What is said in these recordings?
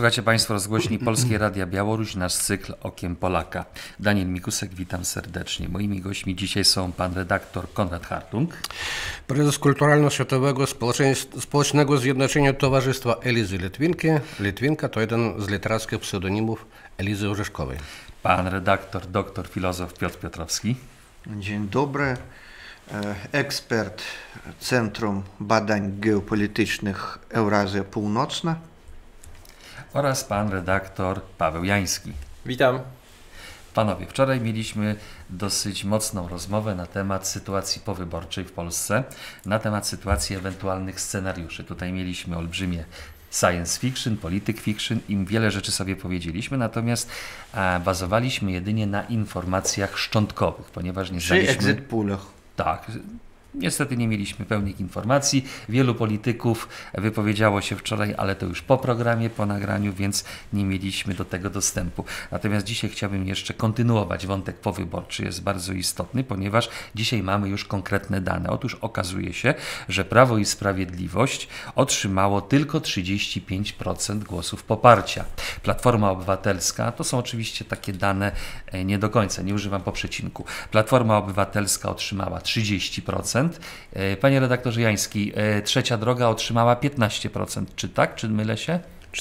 Słuchacie Państwo rozgłośni Polskiej Radia Białoruś, nasz cykl Okiem Polaka. Daniel Mikusek, witam serdecznie. Moimi gośćmi dzisiaj są pan redaktor Konrad Hartung, prezes Kulturalno-Światowego Społecznego Zjednoczenia Towarzystwa Elizy Litwinki. Litwinka to jeden z literackich pseudonimów Elizy Orzeszkowej. pan redaktor, doktor, filozof Piotr Piotrowski. Dzień dobry. Ekspert Centrum Badań Geopolitycznych Eurazja Północna. Oraz pan redaktor Paweł Jański. Witam. Panowie, wczoraj mieliśmy dosyć mocną rozmowę na temat sytuacji powyborczej w Polsce, na temat sytuacji ewentualnych scenariuszy. Tutaj mieliśmy olbrzymie science fiction, polityk fiction i wiele rzeczy sobie powiedzieliśmy, natomiast bazowaliśmy jedynie na informacjach szczątkowych, ponieważ nie znaliśmy... Przy exit poolach. Tak. Niestety nie mieliśmy pełnych informacji. Wielu polityków wypowiedziało się wczoraj, ale to już po programie, po nagraniu, więc nie mieliśmy do tego dostępu. Natomiast dzisiaj chciałbym jeszcze kontynuować wątek powyborczy. Jest bardzo istotny, ponieważ dzisiaj mamy już konkretne dane. Otóż okazuje się, że Prawo i Sprawiedliwość otrzymało tylko 35% głosów poparcia. Platforma Obywatelska, to są oczywiście takie dane nie do końca, nie używam po przecinku. Platforma Obywatelska otrzymała 30%. Panie redaktorze Jański, Trzecia Droga otrzymała 15%. Czy tak? Czy mylę się?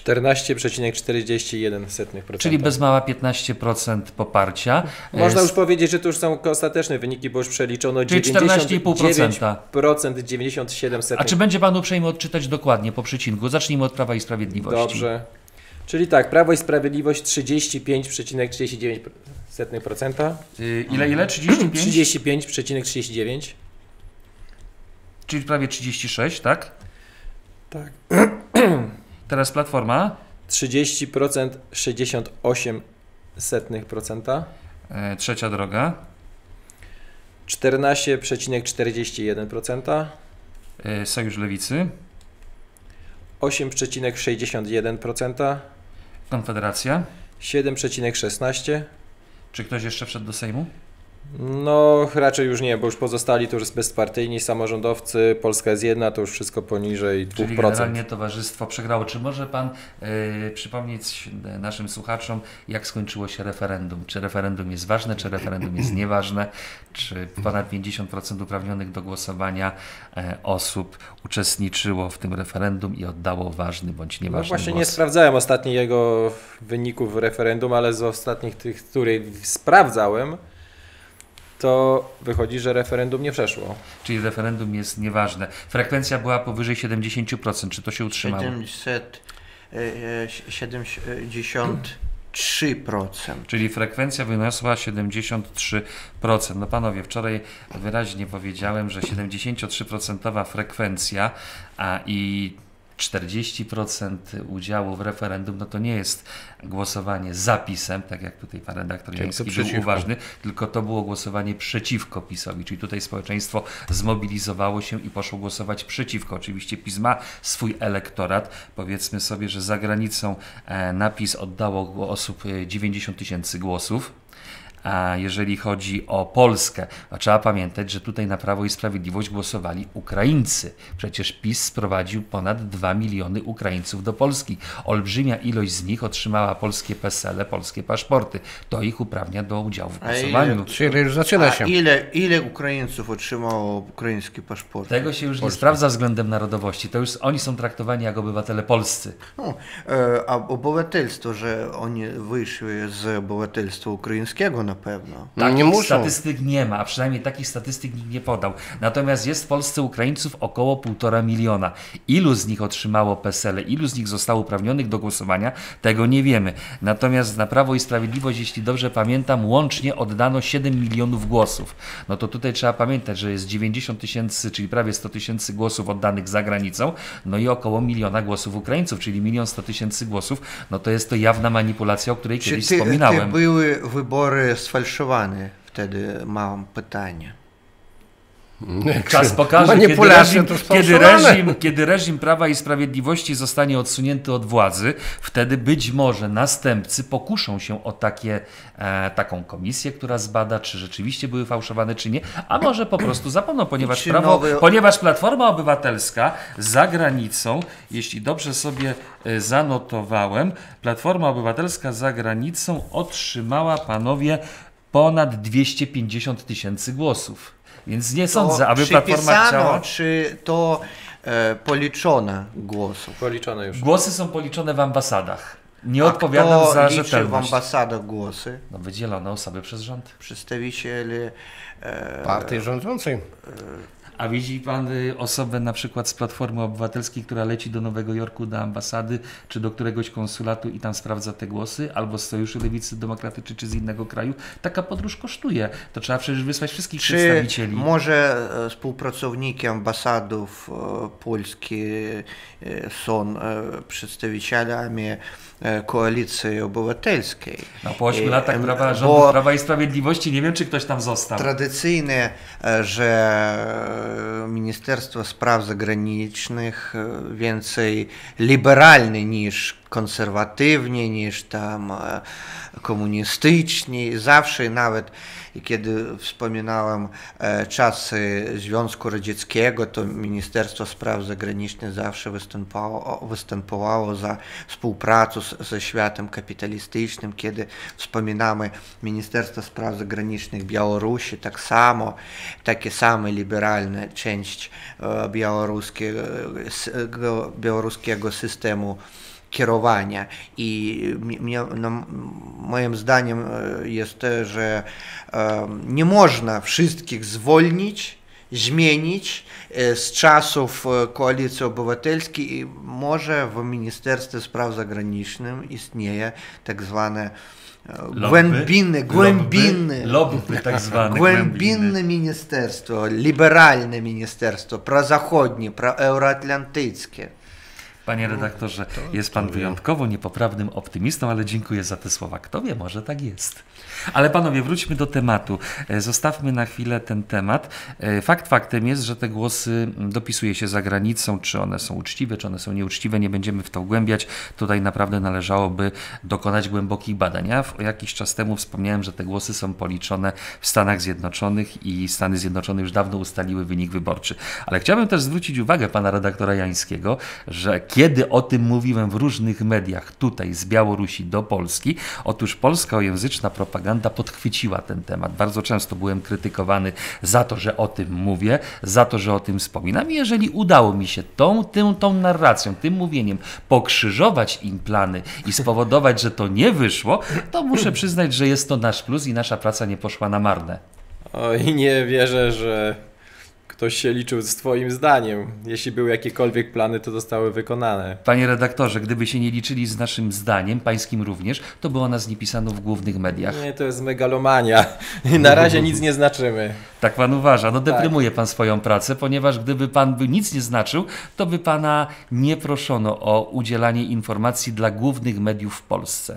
14,41%. Czyli bez mała 15% poparcia. Można już powiedzieć, że to już są ostateczne wyniki, bo już przeliczono czyli 14,5%. 97%. A czy będzie pan uprzejmy odczytać dokładnie po przecinku? Zacznijmy od Prawa i Sprawiedliwości. Dobrze. Czyli tak, Prawo i Sprawiedliwość 35,39%. Ile? 35? 35,39%. Czyli prawie 36, tak? Tak. Teraz Platforma? 30%, 68%. Trzecia Droga? 14,41%. Sojusz Lewicy? 8,61%. Konfederacja? 7,16%. Czy ktoś jeszcze wszedł do Sejmu? No raczej już nie, bo już pozostali to już bezpartyjni samorządowcy, Polska jest jedna, to już wszystko poniżej 2%. Czyli generalnie towarzystwo przegrało. Czy może pan przypomnieć naszym słuchaczom, jak skończyło się referendum? Czy referendum jest ważne, czy referendum jest nieważne? Czy ponad 50% uprawnionych do głosowania osób uczestniczyło w tym referendum i oddało ważny bądź nieważny No właśnie głos? nie sprawdzałem ostatnich jego wyników referendum, ale z ostatnich tych, które sprawdzałem, to wychodzi, że referendum nie przeszło. Czyli referendum jest nieważne. Frekwencja była powyżej 70%. Czy to się utrzymało? 73%. Czyli frekwencja wyniosła 73%. No panowie, wczoraj wyraźnie powiedziałem, że 73% frekwencja i 40% udziału w referendum, no to nie jest głosowanie za PiS-em, tak jak tutaj pan redaktor Jański był uważny, tylko to było głosowanie przeciwko PiS-owi, czyli tutaj społeczeństwo zmobilizowało się i poszło głosować przeciwko. Oczywiście PiS ma swój elektorat, powiedzmy sobie, że za granicą na PiS oddało osób 90 000 głosów. A jeżeli chodzi o Polskę, to trzeba pamiętać, że tutaj na Prawo i Sprawiedliwość głosowali Ukraińcy. Przecież PiS sprowadził ponad 2 miliony Ukraińców do Polski. Olbrzymia ilość z nich otrzymała polskie PESEL-e, polskie paszporty. To ich uprawnia do udziału w głosowaniu. Czyli już zaczyna się. Ile Ukraińców otrzymało ukraińskie paszporty? Tego się już nie sprawdza względem narodowości. To już oni są traktowani jak obywatele polscy. No, a obywatelstwo, że oni wyszli z obywatelstwa ukraińskiego na pewno. Takich nie muszą. statystyk nie ma, a przynajmniej takich statystyk nikt nie podał. Natomiast jest w Polsce Ukraińców około 1,5 miliona. Ilu z nich otrzymało PESEL-e, ilu z nich zostało uprawnionych do głosowania, tego nie wiemy. Natomiast na Prawo i Sprawiedliwość, jeśli dobrze pamiętam, łącznie oddano 7 milionów głosów. No to tutaj trzeba pamiętać, że jest 90 000, czyli prawie 100 000 głosów oddanych za granicą, no i około 1 miliona głosów Ukraińców, czyli 1 100 000 głosów, no to jest to jawna manipulacja, o której kiedyś wspominałem. Czy były wybory sfałszowane? Wtedy mam pytanie. Czas pokaże, Manipulacja to sfałszowane. kiedy reżim Prawa i Sprawiedliwości zostanie odsunięty od władzy, wtedy być może następcy pokuszą się o taką komisję, która zbada, czy rzeczywiście były fałszowane, czy nie, a może po prostu zapomną, ponieważ Platforma Obywatelska za granicą, jeśli dobrze sobie zanotowałem, Platforma Obywatelska za granicą otrzymała, panowie, ponad 250 000 głosów. Więc nie sądzę, aby Platforma chciała... czy to policzone głosów? Policzone już. Głosy są policzone w ambasadach. Nie odpowiadam za liczy w rzetelność. ambasadach głosy? No, wydzielone osoby przez rząd. Przedstawiciele Partii rządzącej. A widzi pan osobę na przykład z Platformy Obywatelskiej, która leci do Nowego Jorku do ambasady, czy do któregoś konsulatu i tam sprawdza te głosy, albo z Sojuszu Lewicy Demokratycznej, czy z innego kraju? Taka podróż kosztuje. To trzeba przecież wysłać wszystkich przedstawicieli. Może współpracownicy ambasadów polskich są przedstawicielami Koalicji Obywatelskiej. No, po 8 latach rządów Prawa i Sprawiedliwości nie wiem, czy ktoś tam został. Tradycyjnie, że Ministerstwo Spraw Zagranicznych więcej liberalne niż konserwatywnie, niż tam komunistyczni. Zawsze, nawet kiedy wspominałem czasy Związku Radzieckiego, to Ministerstwo Spraw Zagranicznych zawsze występowało za współpracą ze światem kapitalistycznym. Kiedy wspominamy Ministerstwo Spraw Zagranicznych Białorusi, tak samo, takie same liberalne część białoruskiego systemu kierowania. I moim zdaniem jest to, że nie można wszystkich zwolnić, zmienić z czasów Koalicji Obywatelskiej i może w Ministerstwie Spraw Zagranicznych istnieje tak zwane głębinne ministerstwo, liberalne ministerstwo, prozachodnie, proeuroatlantyckie. Panie redaktorze, jest pan wyjątkowo niepoprawnym optymistą, ale dziękuję za te słowa. Kto wie, może tak jest. Ale panowie, wróćmy do tematu. Zostawmy na chwilę ten temat. Fakt faktem jest, że te głosy dopisuje się za granicą, czy one są uczciwe, czy one są nieuczciwe. Nie będziemy w to wgłębiać. Tutaj naprawdę należałoby dokonać głębokich badań. Ja jakiś czas temu wspomniałem, że te głosy są policzone w Stanach Zjednoczonych i Stany Zjednoczone już dawno ustaliły wynik wyborczy. Ale chciałbym też zwrócić uwagę pana redaktora Jańskiego, że kiedy o tym mówiłem w różnych mediach tutaj z Białorusi do Polski, otóż polskojęzyczna propaganda podchwyciła ten temat. Bardzo często byłem krytykowany za to, że o tym mówię, za to, że o tym wspominam. I jeżeli udało mi się tą narracją, tym mówieniem pokrzyżować im plany i spowodować, że to nie wyszło, to muszę przyznać, że jest to nasz plus i nasza praca nie poszła na marne. Oj, nie wierzę, że ktoś się liczył z twoim zdaniem. Jeśli były jakiekolwiek plany, to zostały wykonane. Panie redaktorze, gdyby się nie liczyli z naszym zdaniem, pańskim również, to by o nas nie pisano w głównych mediach. Nie, to jest megalomania. Na razie nic nie znaczymy. Tak pan uważa. No deprymuje pan swoją pracę, ponieważ gdyby pan by nic nie znaczył, to by pana nie proszono o udzielanie informacji dla głównych mediów w Polsce.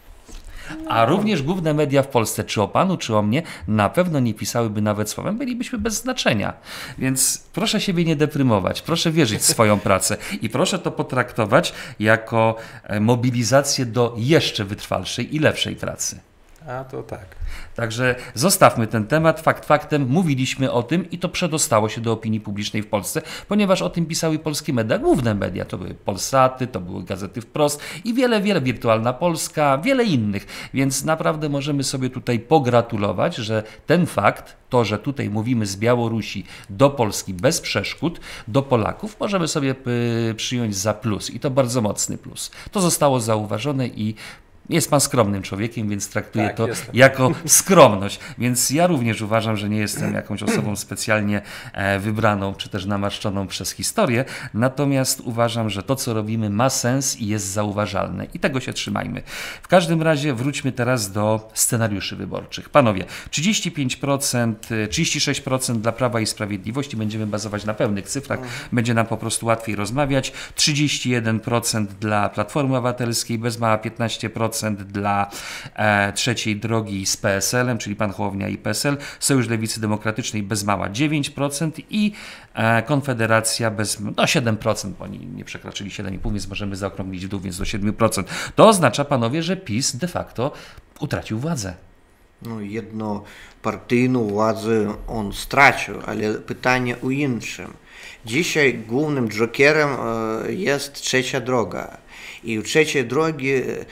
A również główne media w Polsce, czy o panu, czy o mnie, na pewno nie pisałyby nawet słowem, bylibyśmy bez znaczenia. Więc proszę siebie nie deprymować, proszę wierzyć w swoją pracę i proszę to potraktować jako mobilizację do jeszcze wytrwalszej i lepszej pracy. A to tak. Także zostawmy ten temat. Fakt faktem, mówiliśmy o tym i to przedostało się do opinii publicznej w Polsce, ponieważ o tym pisały polskie media, główne media. To były Polsaty, to były Gazety Wprost i wiele, Wirtualna Polska, wiele innych. Więc naprawdę możemy sobie tutaj pogratulować, że ten fakt, to, że tutaj mówimy z Białorusi do Polski bez przeszkód, do Polaków, możemy sobie przyjąć za plus i to bardzo mocny plus. To zostało zauważone i jest pan skromnym człowiekiem, więc traktuję to jako skromność. Więc ja również uważam, że nie jestem jakąś osobą specjalnie wybraną, czy też namaszczoną przez historię. Natomiast uważam, że to, co robimy, ma sens i jest zauważalne. I tego się trzymajmy. W każdym razie wróćmy teraz do scenariuszy wyborczych. Panowie, 35%, 36% dla Prawa i Sprawiedliwości. Będziemy bazować na pełnych cyfrach. Będzie nam po prostu łatwiej rozmawiać. 31% dla Platformy Obywatelskiej, bez mała 15%. 10% dla Trzeciej Drogi z PSL-em, czyli pan Hołownia i PSL, Sojusz Lewicy Demokratycznej bez mała 9% i Konfederacja bez 7%, bo oni nie przekroczyli 7,5%, więc możemy zaokrąglić w dół, więc do 7%. To oznacza, panowie, że PiS de facto utracił władzę. No, jednopartyjną władzę on stracił, ale pytanie o innym. Dzisiaj głównym jokerem jest Trzecia Droga. I u Trzeciej Drogi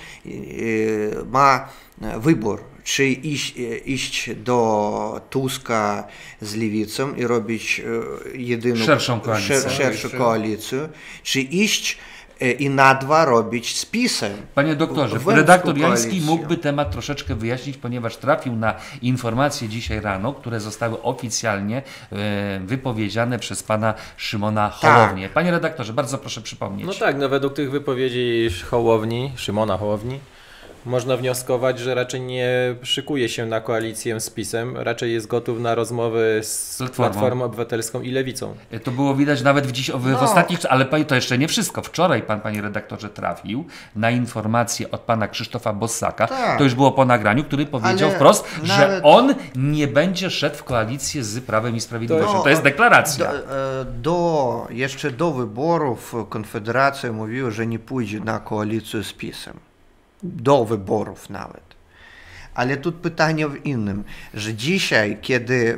ma wybór, czy iść do Tuska z Lewicą i robić jedyną szerszą koalicję, czy iść i na dwa robić z PiS-em. Panie doktorze, redaktor Jański mógłby temat troszeczkę wyjaśnić, ponieważ trafił na informacje dzisiaj rano, które zostały oficjalnie wypowiedziane przez pana Szymona Hołownię. Panie redaktorze, bardzo proszę przypomnieć. No tak, według tych wypowiedzi Szymona Hołowni, można wnioskować, że raczej nie szykuje się na koalicję z PiS-em, raczej jest gotów na rozmowy z Platformą Obywatelską i Lewicą. To było widać nawet w ostatnich, ale to jeszcze nie wszystko. Wczoraj pan, panie redaktorze, trafił na informację od pana Krzysztofa Bossaka, to już było po nagraniu, który powiedział wprost, że on nie będzie szedł w koalicję z Prawem i Sprawiedliwością. To jest deklaracja. Jeszcze do wyborów Konfederacja mówiła, że nie pójdzie na koalicję z PiS-em. Do wyborów nawet. Ale tu pytanie w innym, że dzisiaj, kiedy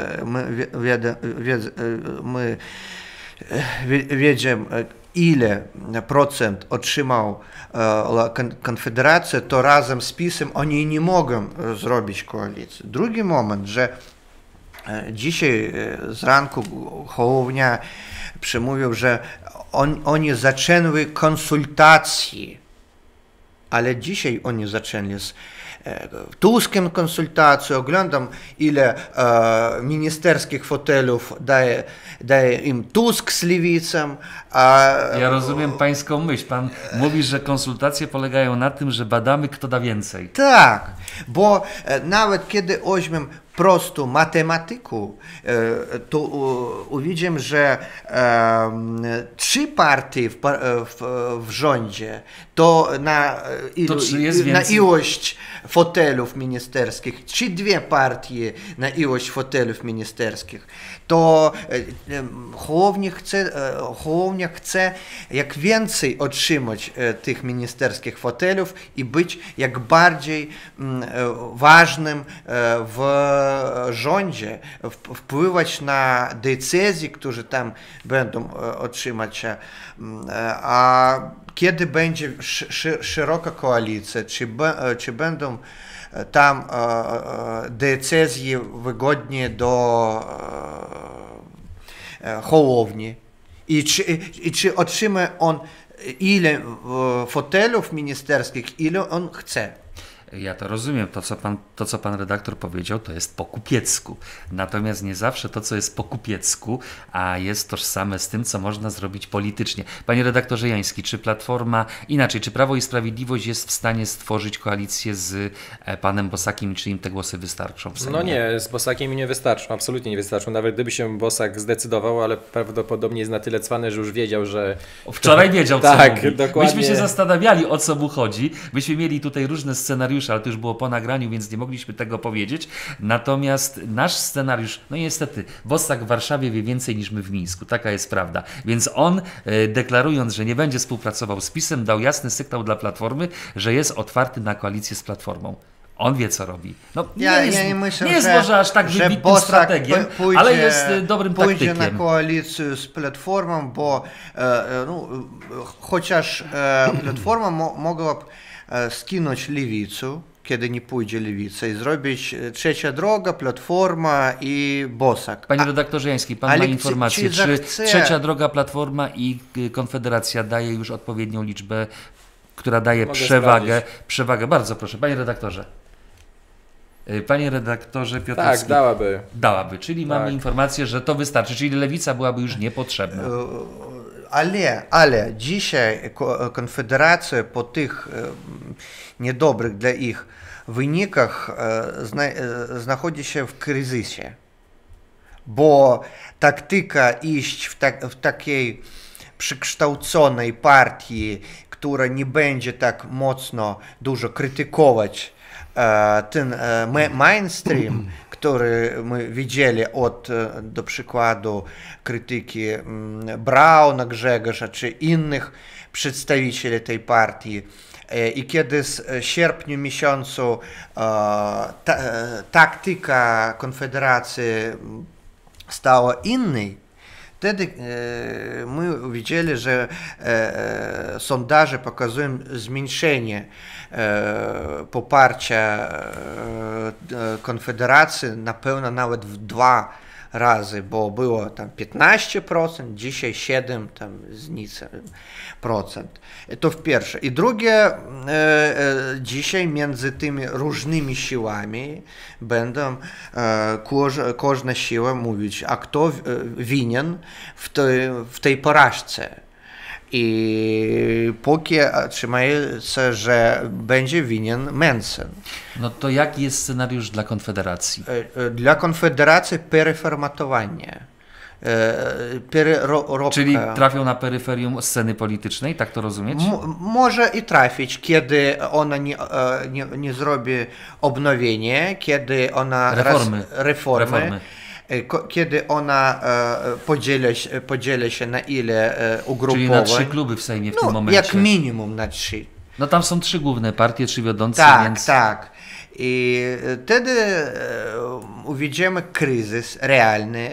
my wiemy, ile procent otrzymał Konfederacja, to razem z PiS-em oni nie mogą zrobić koalicji. Drugi moment, że dzisiaj z ranku Hołownia przemówił, że oni zaczęły konsultacje. Ale dzisiaj oni zaczęli z Tuskiem konsultację, oglądam ile ministerskich fotelów daje im Tusk z Lewicą. Ja rozumiem pańską myśl. Pan mówi, że konsultacje polegają na tym, że badamy, kto da więcej. Tak, bo nawet kiedy weźmiemy prostą matematykę, to uwidzimy, że 3 partie w rządzie to na ilość fotelów ministerskich, czy 2 partie na ilość fotelów ministerskich, to Hołownia chce jak więcej otrzymać tych ministerskich fotelów i być jak bardziej ważnym w rządzie, wpływać na decyzje, które tam będą otrzymać. A kiedy będzie szeroka koalicja, czy będą tam decyzje wygodnie do Hołowni i czy otrzyma on ile fotelów ministerskich, ile on chce. Ja to rozumiem. To, co pan redaktor powiedział, to jest po kupiecku. Natomiast nie zawsze to, co jest po kupiecku, a jest tożsame z tym, co można zrobić politycznie. Panie redaktorze Jański, czy czy Prawo i Sprawiedliwość jest w stanie stworzyć koalicję z panem Bossakiem, czy im te głosy wystarczą w Sejmie? No nie, z Bossakiem nie wystarczą, absolutnie nie wystarczą. Nawet gdyby się Bossak zdecydował, ale prawdopodobnie jest na tyle cwany, że już wiedział, że... Wczoraj wiedział, co mówi. Dokładnie. Myśmy się zastanawiali, o co mu chodzi. Myśmy mieli tutaj różne scenariusze, ale to już było po nagraniu, więc nie mogliśmy tego powiedzieć. Natomiast nasz scenariusz, no niestety, Bossak w Warszawie wie więcej niż my w Mińsku. Taka jest prawda. Więc on, deklarując, że nie będzie współpracował z PiS-em, dał jasny sygnał dla Platformy, że jest otwarty na koalicję z Platformą. On wie, co robi. No, ja nie myślę, nie jest może aż tak wybitnym strategiem, ale jest dobrym taktykiem. Pójdzie na koalicję z Platformą, bo chociaż Platforma mogłaby skinąć Lewicę, kiedy nie pójdzie Lewica, i zrobić Trzecia Droga, Platforma i Bossak. Panie redaktorze Jański, pan ma informację, czy Trzecia Droga, Platforma i Konfederacja daje już odpowiednią liczbę, która daje przewagę. Bardzo proszę, panie redaktorze. Panie redaktorze Piotrowski. Tak, dałaby. Dałaby, czyli mamy informację, że to wystarczy, czyli Lewica byłaby już niepotrzebna. Ale dzisiaj Konfederacja po tych niedobrych dla ich wynikach znajduje się w kryzysie, bo taktyka iść w takiej przekształconej partii, która nie będzie tak mocno dużo krytykować ten mainstream, który my widzieli od, do przykładu, krytyki Brauna, Grzegorza czy innych przedstawicieli tej partii. I kiedy w sierpniu miesiącu taktyka Konfederacji stała innej, wtedy my widzieli, że sondaże pokazują zmniejszenie poparcia Konfederacji na pewno nawet w 2 razy, bo było tam 15%, dzisiaj 7% tam z nicem procent. To w pierwsze. I drugie, dzisiaj między tymi różnymi siłami będą każda siła mówić, a kto winien w tej porażce. I póki trzymają się, że będzie winien Mensen. No to jaki jest scenariusz dla Konfederacji? Dla Konfederacji pereformatowanie. Czyli trafią na peryferium sceny politycznej, tak to rozumieć? Może i trafić, kiedy ona nie zrobi obnowienie, kiedy ona reformy. Kiedy ona podzieli się na ile ugrupowań. Czyli na 3 kluby w Sejmie w tym momencie. Jak minimum na 3. No tam są 3 główne partie, 3 wiodące, tak, więc... Tak. I wtedy uwidzimy kryzys realny,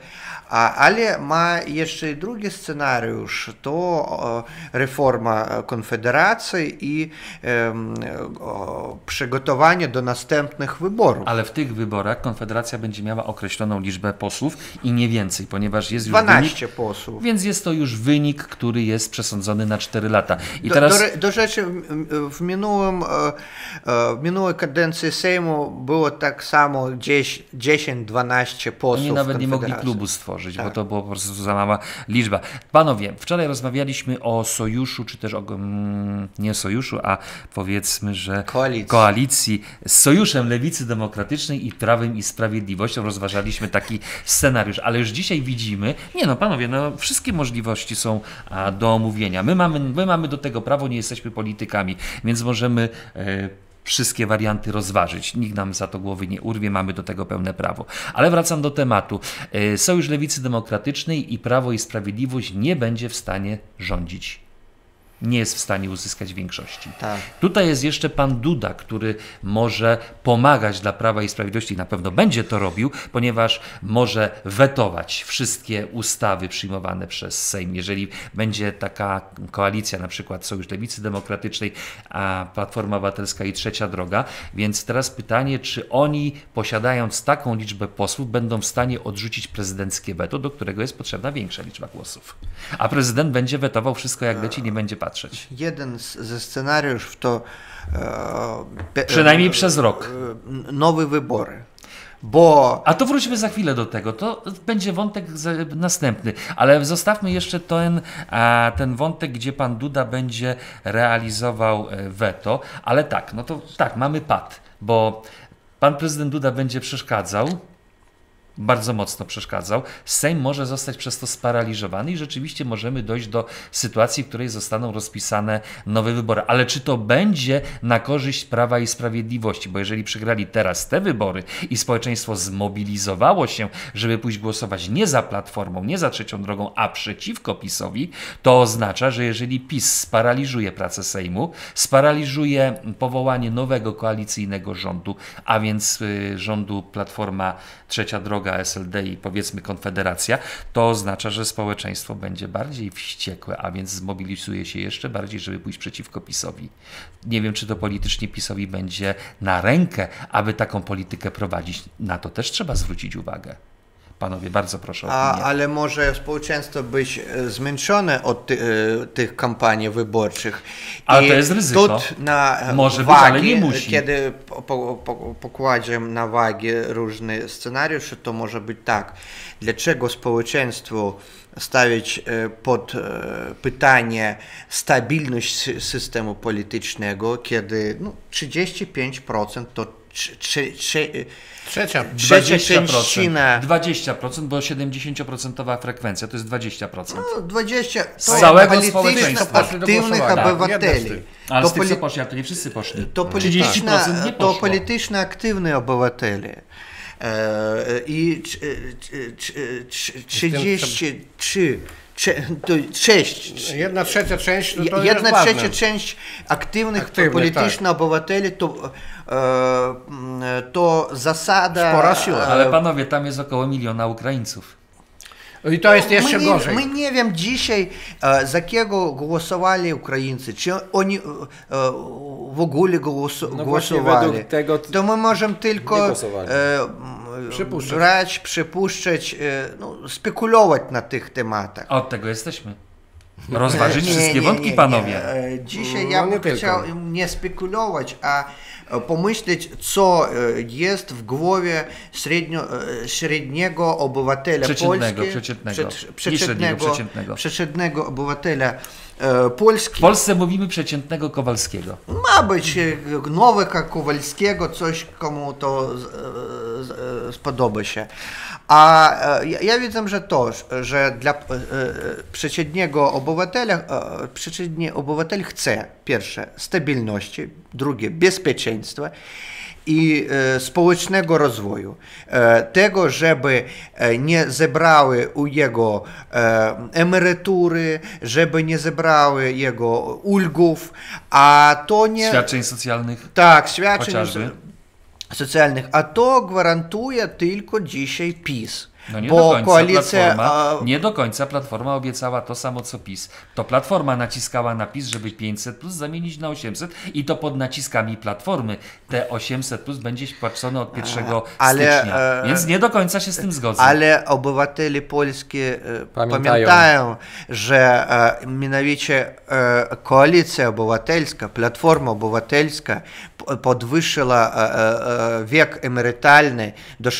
ale ma jeszcze drugi scenariusz, to reforma Konfederacji i przygotowanie do następnych wyborów. Ale w tych wyborach Konfederacja będzie miała określoną liczbę posłów i nie więcej, ponieważ jest już 12 wynik, posłów. Więc jest to już wynik, który jest przesądzony na 4 lata. I do rzeczy w minłej kadencji Sejmu było tak samo 10-12 posłów. Oni nawet nie mogli klubu stworzyć, tak. Bo to było po prostu za mała liczba. Panowie, wczoraj rozmawialiśmy o sojuszu, czy też nie sojuszu, a powiedzmy, że koalicji z Sojuszem Lewicy Demokratycznej i Prawem i Sprawiedliwością. Rozważaliśmy taki scenariusz, ale już dzisiaj widzimy, panowie, wszystkie możliwości są do omówienia. My mamy do tego prawo, nie jesteśmy politykami, więc możemy wszystkie warianty rozważyć. Nikt nam za to głowy nie urwie, mamy do tego pełne prawo. Ale wracam do tematu. Sojusz Lewicy Demokratycznej i Prawo i Sprawiedliwość nie będzie w stanie rządzić. Nie jest w stanie uzyskać większości. Tak. Tutaj jest jeszcze pan Duda, który może pomagać dla Prawa i Sprawiedliwości, na pewno będzie to robił, ponieważ może wetować wszystkie ustawy przyjmowane przez Sejm. Jeżeli będzie taka koalicja, na przykład Sojusz Lewicy Demokratycznej, a Platforma Obywatelska i Trzecia Droga, więc teraz pytanie, czy oni, posiadając taką liczbę posłów, będą w stanie odrzucić prezydenckie weto, do którego jest potrzebna większa liczba głosów. A prezydent będzie wetował wszystko jak leci, nie będzie patrzeć. Jeden ze scenariuszów to przynajmniej przez rok. Nowe wybory. A to wróćmy za chwilę do tego. To będzie wątek następny, ale zostawmy jeszcze ten wątek, gdzie pan Duda będzie realizował weto, ale mamy pad, bo pan prezydent Duda będzie przeszkadzał. Bardzo mocno przeszkadzał. Sejm może zostać przez to sparaliżowany i rzeczywiście możemy dojść do sytuacji, w której zostaną rozpisane nowe wybory. Ale czy to będzie na korzyść Prawa i Sprawiedliwości? Bo jeżeli przegrali teraz te wybory i społeczeństwo zmobilizowało się, żeby pójść głosować nie za Platformą, nie za Trzecią Drogą, a przeciwko PiS-owi, to oznacza, że jeżeli PiS sparaliżuje pracę Sejmu, sparaliżuje powołanie nowego koalicyjnego rządu, a więc rządu Platforma, Trzecia Droga, SLD i powiedzmy Konfederacja, to oznacza, że społeczeństwo będzie bardziej wściekłe, a więc zmobilizuje się jeszcze bardziej, żeby pójść przeciwko PiS-owi. Nie wiem, czy to politycznie PiS-owi będzie na rękę, aby taką politykę prowadzić. Na to też trzeba zwrócić uwagę. Panowie, bardzo proszę o opinię. Ale może społeczeństwo być zmęczone od tych kampanii wyborczych. Ale to jest ryzyko. Może być, ale nie musi. Kiedy pokładziemy na wagę różne scenariusze, to może być tak. Dlaczego społeczeństwo stawiać pod pytanie stabilność systemu politycznego, kiedy 35% to trzecia częścina. 20%, bo 70% frekwencja to jest 20%. 20% z całego społeczeństwa. Aktywnych obywateli. Ale z tych, co poszli, a to nie wszyscy poszli. To 30% nie poszło. To polityczne aktywne obywatele. I 33 Jedna trzecia część to jedna trzecia część aktywnych politycznych obywateli to zasada. Ale panowie, tam jest około 1 miliona Ukraińców. I to jest jeszcze gorzej. My nie wiem dzisiaj, za kogo głosowali Ukraińcy, czy oni w ogóle głosowali. To my możemy tylko brać, przypuszczać, spekulować na tych tematach. A od tego jesteśmy. Rozważyć wszystkie wątki, panowie. Dzisiaj ja bym chciał nie spekulować, a pomyśleć, co jest w głowie średniego obywatela przeciętnego obywatela Polski. W Polsce mówimy przeciętnego Kowalskiego. Ma być nowego Kowalskiego, coś komu to spodoba się. A ja widzę, że dla przeciętnego obywatela, przeciętny obywatel chce pierwsze stabilności, drugie bezpieczeństwa i społecznego rozwoju. Tego, żeby nie zebrały u jego emerytury, żeby nie zebrały jego ulgów, a to nie... Świadczeń socjalnych. Tak, świadczeń socjalnych, a to gwarantuje tylko dzisiaj PiS. No nie, bo nie do końca Platforma obiecała to samo co PiS. To Platforma naciskała na PiS, żeby 500 plus zamienić na 800 i to pod naciskami Platformy. Te 800 plus będzie płacone od 1 stycznia. Więc nie do końca się z tym zgodzę. Ale obywatele polskie pamiętają, że mianowicie Koalicja Obywatelska, Platforma Obywatelska podwyższyła wiek emerytalny do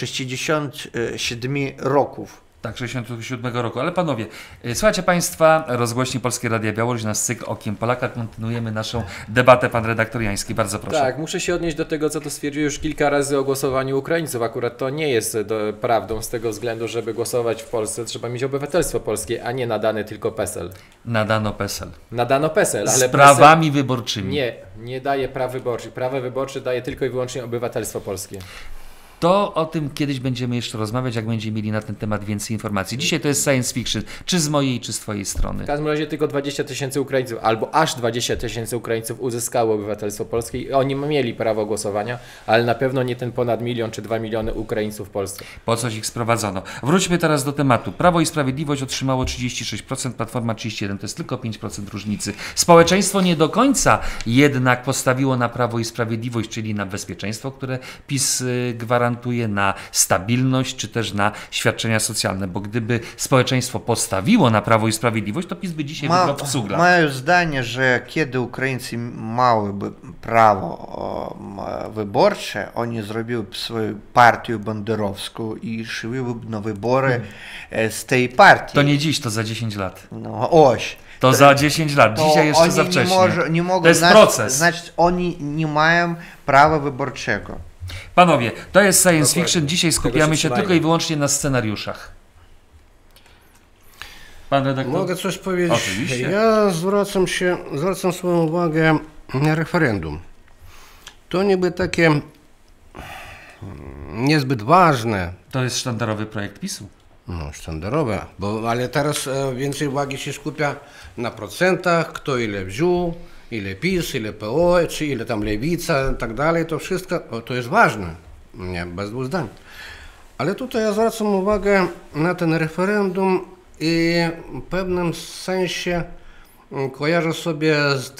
67 roków. Tak, 67 roku. Ale panowie, słuchajcie państwa, rozgłośni Polskie Radia Białoruś, nasz cykl Okiem Polaka. Kontynuujemy naszą debatę. Pan redaktor Jański, bardzo proszę. Tak, muszę się odnieść do tego, co tu stwierdził już kilka razy o głosowaniu Ukraińców. Akurat to nie jest prawdą z tego względu, żeby głosować w Polsce trzeba mieć obywatelstwo polskie, a nie nadane tylko PESEL. Nadano PESEL. Nadano PESEL, ale z prawami wyborczymi. Nie daje praw wyborczych. Prawa wyborcze daje tylko i wyłącznie obywatelstwo polskie. To o tym kiedyś będziemy jeszcze rozmawiać, jak będziemy mieli na ten temat więcej informacji. Dzisiaj to jest science fiction, czy z mojej, czy z twojej strony. W każdym razie tylko 20 000 Ukraińców, albo aż 20 000 Ukraińców uzyskało obywatelstwo polskie i oni mieli prawo głosowania, ale na pewno nie ten ponad 1 milion czy 2 miliony Ukraińców w Polsce. Po coś ich sprowadzono. Wróćmy teraz do tematu. Prawo i Sprawiedliwość otrzymało 36%, Platforma 31%, to jest tylko 5% różnicy. Społeczeństwo nie do końca jednak postawiło na Prawo i Sprawiedliwość, czyli na bezpieczeństwo, które PiS gwarantuje, na stabilność, czy też na świadczenia socjalne, bo gdyby społeczeństwo postawiło na Prawo i Sprawiedliwość, to PiS by dzisiaj wygrał w cuglach. Moje zdanie, że kiedy Ukraińcy miałyby prawo wyborcze, oni zrobiły swoją partię banderowską i szłyby na wybory z tej partii. To nie dziś, to za 10 lat. No, oś. To za 10 lat, dzisiaj jeszcze za wcześnie. Nie mogą, to jest proces. Znaczy, oni nie mają prawa wyborczego. Panowie, to jest science fiction. Dzisiaj skupiamy się tylko i wyłącznie na scenariuszach. Pan redaktor? Mogę coś powiedzieć? Oczywiście. Ja zwracam swoją uwagę na referendum. To niby takie niezbyt ważne. To jest sztandarowy projekt PiS-u. No, sztandarowe, ale teraz więcej uwagi się skupia na procentach, kto ile wziął, ile PiS, ile PO, czy ile tam Lewica i tak dalej, to wszystko, to jest ważne, nie, bez dwóch zdań. Ale tutaj ja zwracam uwagę na ten referendum i w pewnym sensie kojarzę sobie z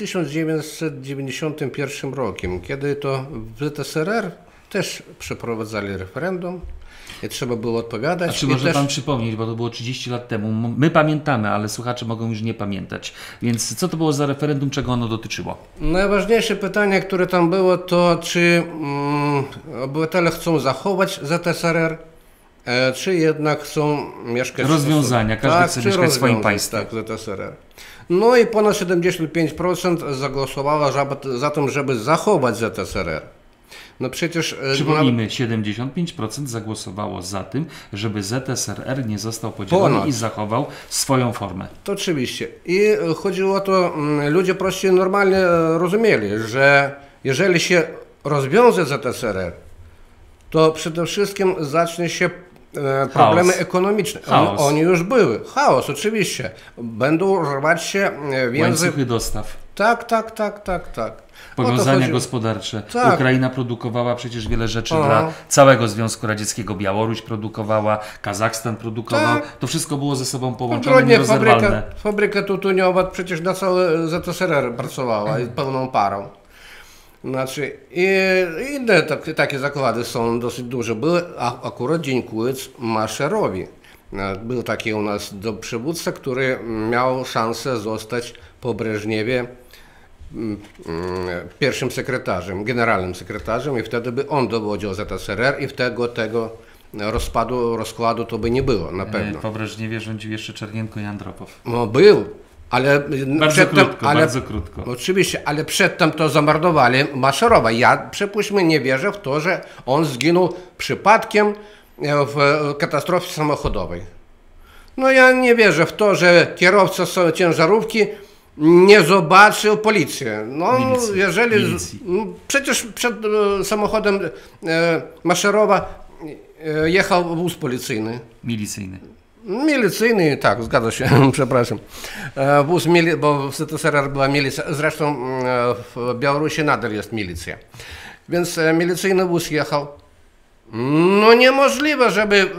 1991 rokiem, kiedy to w ZSRR też przeprowadzali referendum. I trzeba było odpowiadać. A czy może pan przypomnieć, bo to było 30 lat temu. My pamiętamy, ale słuchacze mogą już nie pamiętać. Więc co to było za referendum, czego ono dotyczyło? Najważniejsze pytanie, które tam było, to czy obywatele chcą zachować ZSRR, czy jednak chcą mieszkać... Rozwiązania, każdy chce mieszkać w swoim państwie. Tak, ZSRR. No i ponad 75% zagłosowało za tym, żeby zachować ZSRR. No przecież... Przypomnijmy, 75% zagłosowało za tym, żeby ZSRR nie został podzielony i zachował swoją formę. To oczywiście. I chodziło o to, ludzie prościej normalnie rozumieli, że jeżeli się rozwiąże ZSRR, to przede wszystkim zacznie się problemy ekonomiczne. One już były. Chaos, oczywiście. Będą rwać się więzy... Łańcuchy dostaw. Tak. Powiązania gospodarcze. Tak. Ukraina produkowała przecież wiele rzeczy dla całego Związku Radzieckiego. Białoruś produkowała, Kazachstan produkował. To wszystko było ze sobą połączone, nierozerwalne. Fabryka tytoniowa przecież na całe ZSRR pracowała pełną parą. Znaczy, i inne takie zakłady są dosyć duże. Były akurat dziękując Maszerowi. Był taki u nas przywódca, który miał szansę zostać po Breżniewie pierwszym sekretarzem, generalnym sekretarzem i wtedy by on dowodził ZSRR i tego rozkładu to by nie było na pewno. Po Breżniewie rządził jeszcze Czernienko i Andropow. No był, ale bardzo krótko. Oczywiście, ale przedtem to zamordowali Maszerowa. Ja, przypuśćmy, nie wierzę w to, że on zginął przypadkiem w katastrofie samochodowej. No ja nie wierzę w to, że kierowca ciężarówki nie zobaczył policji. No, jeżeli przecież przed samochodem Maszerowa jechał wóz policyjny. Milicyjny, tak, zgadza się, przepraszam. Wóz, bo w ZSRR była milicja, zresztą w Białorusi nadal jest milicja. Więc milicyjny wóz jechał. No niemożliwe, żeby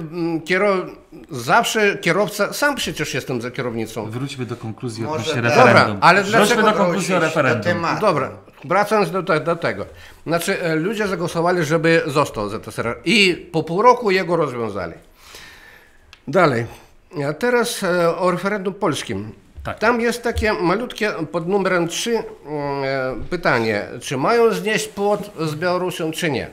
zawsze kierowca, sam przecież jestem za kierownicą. Wróćmy do konkluzji odnośnie referendum. Dobra, ale dlaczego do konkluzji o referendum. Dobra, wracając do tego. Znaczy ludzie zagłosowali, żeby został ZSRR i po pół roku jego rozwiązali. Dalej. A teraz o referendum polskim. Tak. Tam jest takie malutkie pod numerem 3 pytanie, czy mają znieść płot z Białorusią, czy nie?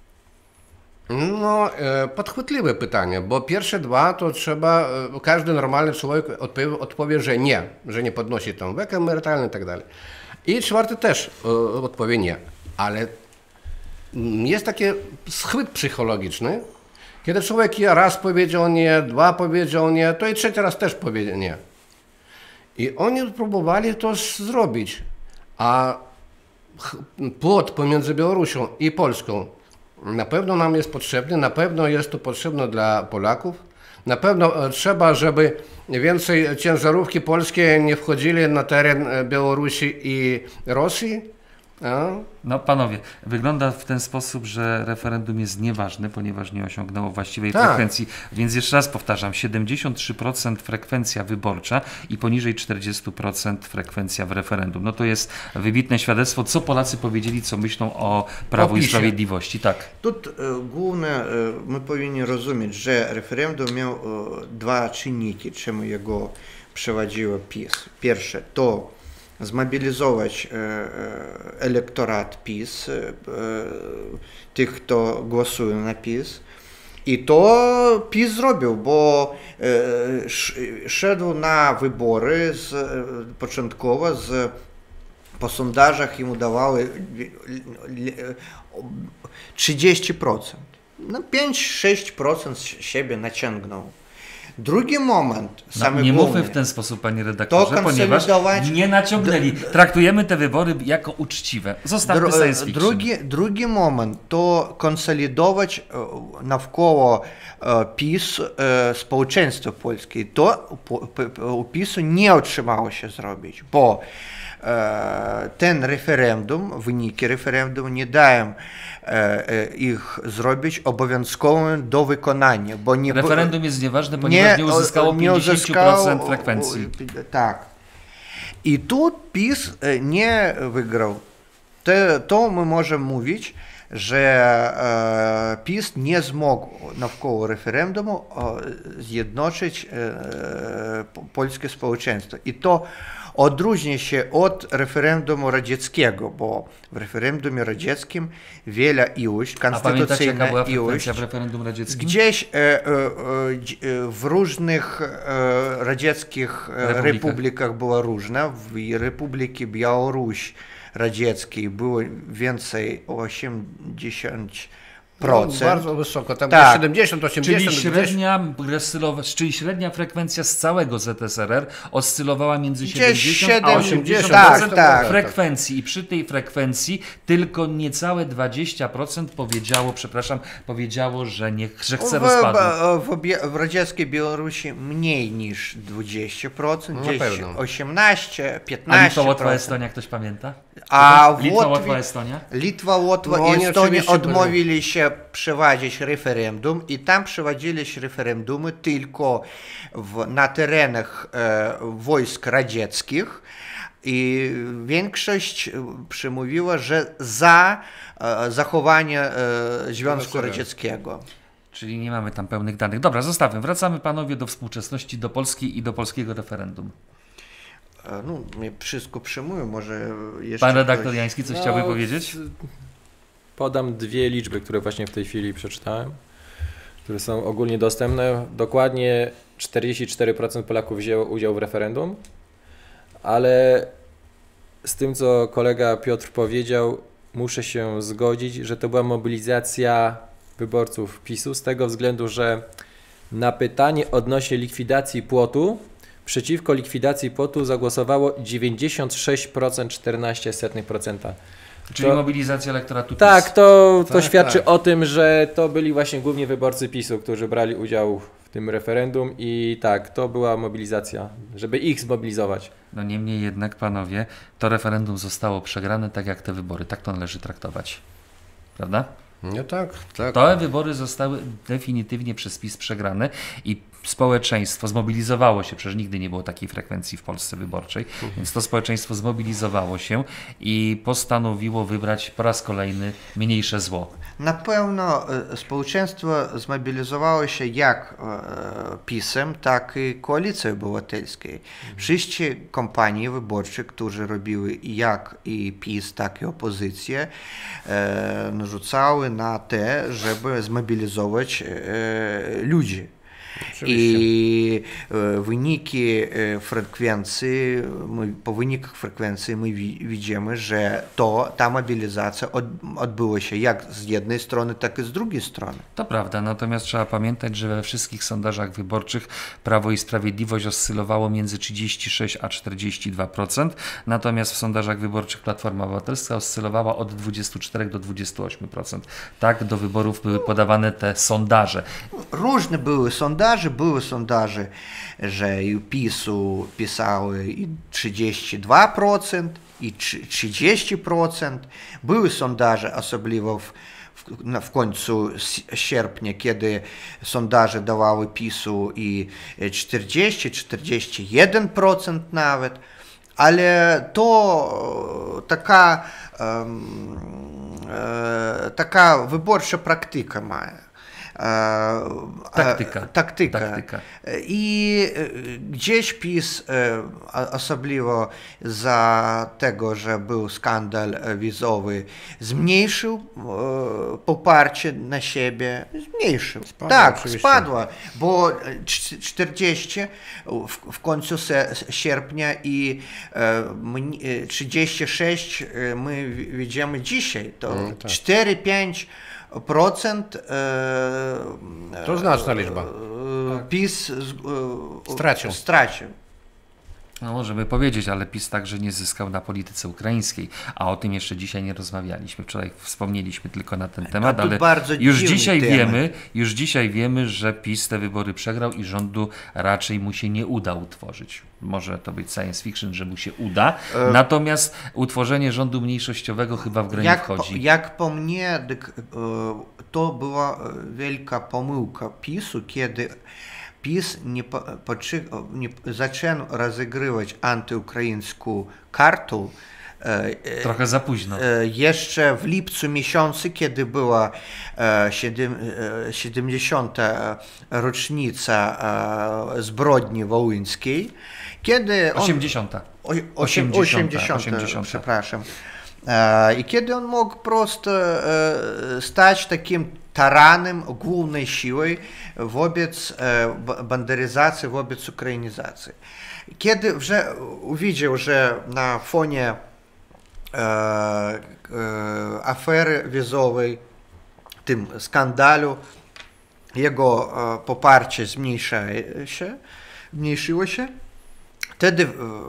No, podchwytliwe pytanie, bo pierwsze dwa to trzeba, każdy normalny człowiek odpowie, że nie podnosi tam wiek emerytalny i tak dalej. I czwarty też odpowie nie, ale jest taki schwyt psychologiczny, kiedy człowiek raz powiedział nie, dwa powiedział nie, to i trzeci raz też powie nie. I oni próbowali to zrobić, a płot pomiędzy Białorusią i Polską na pewno nam jest potrzebny, na pewno jest to potrzebne dla Polaków. Na pewno trzeba, żeby więcej ciężarówki polskie nie wchodzili na teren Białorusi i Rosji. No panowie, wygląda w ten sposób, że referendum jest nieważne, ponieważ nie osiągnęło właściwej frekwencji, więc jeszcze raz powtarzam, 73% frekwencja wyborcza i poniżej 40% frekwencja w referendum. No to jest wybitne świadectwo, co Polacy powiedzieli, co myślą o Prawu i Sprawiedliwości. Tak. Тут główne, my powinni rozumieć, że referendum miał dwa czynniki, czemu jego przewadziło PiS. Pierwsze to zmobilizować elektorat PiS, tych, kto głosuje na PiS. I to PiS zrobił, bo szedł na wybory początkowo, po sondażach im udawało 30%. No 5-6% siebie naciągnął. Drugi moment, nie mówmy w ten sposób, panie redaktorze, ponieważ nie naciągnęli. Traktujemy te wybory jako uczciwe. Zostawmy science fiction. Drugi moment to konsolidować навколо PiS społeczeństwo polskie. To u PiS-u nie utrzymało się zrobić, bo ten referendum, wyniki referendum nie dają ich zrobić obowiązkowym do wykonania. Bo referendum jest nieważne, ponieważ nie uzyskało 50% frekwencji. Tak. I tu PiS nie wygrał. To my możemy mówić, że PiS nie zmógł навколо referendumu zjednoczyć polskie społeczeństwo. I to odróżnia się od referendum radzieckiego, bo w referendumie radzieckim wiele ilość, konstytucyjna ilość, w referendum radzieckim? Gdzieś w różnych radzieckich republikach była różna. W Republice Białorusi radzieckiej było więcej 80%. Bardzo wysoko, tam tak. 70, 80. Czyli średnia frekwencja z całego ZSRR oscylowała między 70 a 80% frekwencji i przy tej frekwencji tylko niecałe 20% powiedziało, że chce rozpadu. W radzieckiej Białorusi mniej niż 20%, gdzieś 18, 15%. A Litwa, Łotwa, Estonia, ktoś pamięta? Litwa, Łotwa, Estonia? Litwa, Łotwa i Estonia odmówili się przeprowadzić referendum i tam przeprowadzili referendumy tylko na terenach wojsk radzieckich i większość przemówiła, że za zachowanie Związku Radzieckiego. Czyli nie mamy tam pełnych danych. Dobra, zostawmy. Wracamy panowie do współczesności, do Polski i do polskiego referendum. No, mnie wszystko przyjmuję, może jeszcze... Pan redaktor Jański coś chciałby powiedzieć? Podam dwie liczby, które właśnie w tej chwili przeczytałem, które są ogólnie dostępne. Dokładnie 44% Polaków wzięło udział w referendum, ale z tym, co kolega Piotr powiedział, muszę się zgodzić, że to była mobilizacja wyborców PiS-u z tego względu, że na pytanie odnośnie likwidacji płotu przeciwko likwidacji płotu zagłosowało 96%, 14%. Czyli mobilizacja elektoratu PiS. Tak, to świadczy o tym, że to byli właśnie głównie wyborcy PiS-u, którzy brali udział w tym referendum i tak, to była mobilizacja, żeby ich zmobilizować. No niemniej jednak, panowie, to referendum zostało przegrane tak jak te wybory. Tak to należy traktować. Prawda? No tak. Te wybory zostały definitywnie przez PiS przegrane i społeczeństwo zmobilizowało się, przecież nigdy nie było takiej frekwencji w Polsce wyborczej, więc to społeczeństwo zmobilizowało się i postanowiło wybrać po raz kolejny mniejsze zło. Na pewno społeczeństwo zmobilizowało się jak PiS-em, tak i Koalicji Obywatelskiej. Wszystkie kampanie wyborcze, które robiły jak i PiS, tak i opozycję, narzucały na to, żeby zmobilizować ludzi. I wyniki frekwencji, po wynikach frekwencji my widzimy, że ta mobilizacja odbyła się jak z jednej strony, tak i z drugiej strony. To prawda, natomiast trzeba pamiętać, że we wszystkich sondażach wyborczych Prawo i Sprawiedliwość oscylowało między 36 a 42%, natomiast w sondażach wyborczych Platforma Obywatelska oscylowała od 24 do 28%. Tak, do wyborów były podawane te sondaże. Różne były sondaże, że i PiS-u pisały i 32%, i 30%. Były sondaże, osobliwo w końcu sierpnia, kiedy sondaże dawały PiS-u i 40-41% nawet, ale to taka wyborcza praktyka ma. Taktyka. I gdzieś PiS, osobliwo za tego, że był skandal wizowy, zmniejszył poparcie na siebie. Spadła, bo 40 w końcu sierpnia i 36 my widzimy dzisiaj. To 4-5% to znaczna liczba. PiS stracił. No możemy powiedzieć, ale PiS także nie zyskał na polityce ukraińskiej, a o tym jeszcze dzisiaj nie rozmawialiśmy. Wczoraj wspomnieliśmy tylko na ten temat, ale już dzisiaj wiemy, że PiS te wybory przegrał i rządu raczej mu się nie uda utworzyć. Może to być science fiction, że mu się uda, natomiast utworzenie rządu mniejszościowego chyba w grę nie wchodzi. Jak po mnie, to była wielka pomyłka PiS-u, kiedy PiS zaczął rozgrywać antyukraińską kartę Trochę za późno. Jeszcze w lipcu miesiącu, kiedy była 70. rocznica zbrodni wołyńskiej, kiedy on... 80. 80, przepraszam. I kiedy on mógł prosto stać takim taranem głównej siły wobec banderyzacji, wobec ukrainizacji. Kiedy uwidział, że na fonie afery wizowej, tym skandalu, jego poparcie zmniejszyło się, wtedy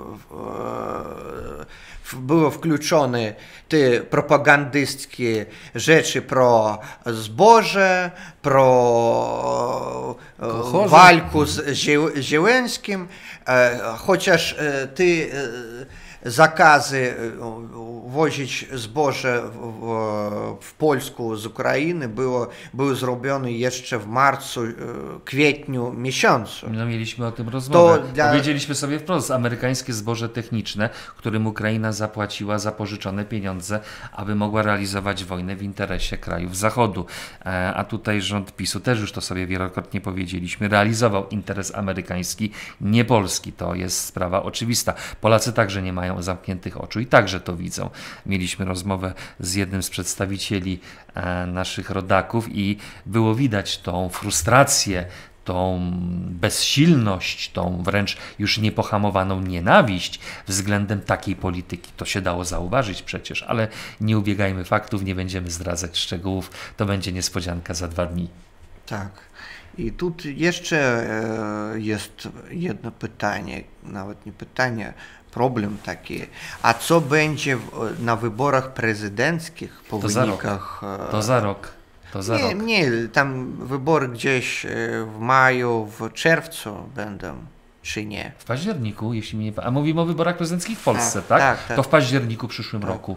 było wkluczone te propagandystkie rzeczy pro zboże, pro walkę z Zieleńskim, chociaż te zakazy wozić zboże w Polsku z Ukrainy były zrobione jeszcze w marcu, kwietniu miesiącu. No, mieliśmy o tym rozmowę. Powiedzieliśmy sobie wprost, amerykańskie zboże techniczne, którym Ukraina zapłaciła za pożyczone pieniądze, aby mogła realizować wojnę w interesie krajów Zachodu. A tutaj rząd PiS-u, też już to sobie wielokrotnie powiedzieliśmy, realizował interes amerykański, nie polski. To jest sprawa oczywista. Polacy także nie mają zamkniętych oczu i także to widzą. Mieliśmy rozmowę z jednym z przedstawicieli naszych rodaków i było widać tą frustrację, tą bezsilność, tą wręcz już niepohamowaną nienawiść względem takiej polityki. To się dało zauważyć przecież, ale nie ubiegajmy faktów, nie będziemy zdradzać szczegółów. To będzie niespodzianka za 2 dni. Tak. I tu jeszcze jest jedno pytanie, nawet nie pytanie, problem taki. A co będzie na wyborach prezydenckich po wynikach? To za rok. Nie, tam wybory gdzieś w maju, w czerwcu będą, czy nie? W październiku, jeśli mnie... A mówimy o wyborach prezydenckich w Polsce, tak? To w październiku przyszłym roku.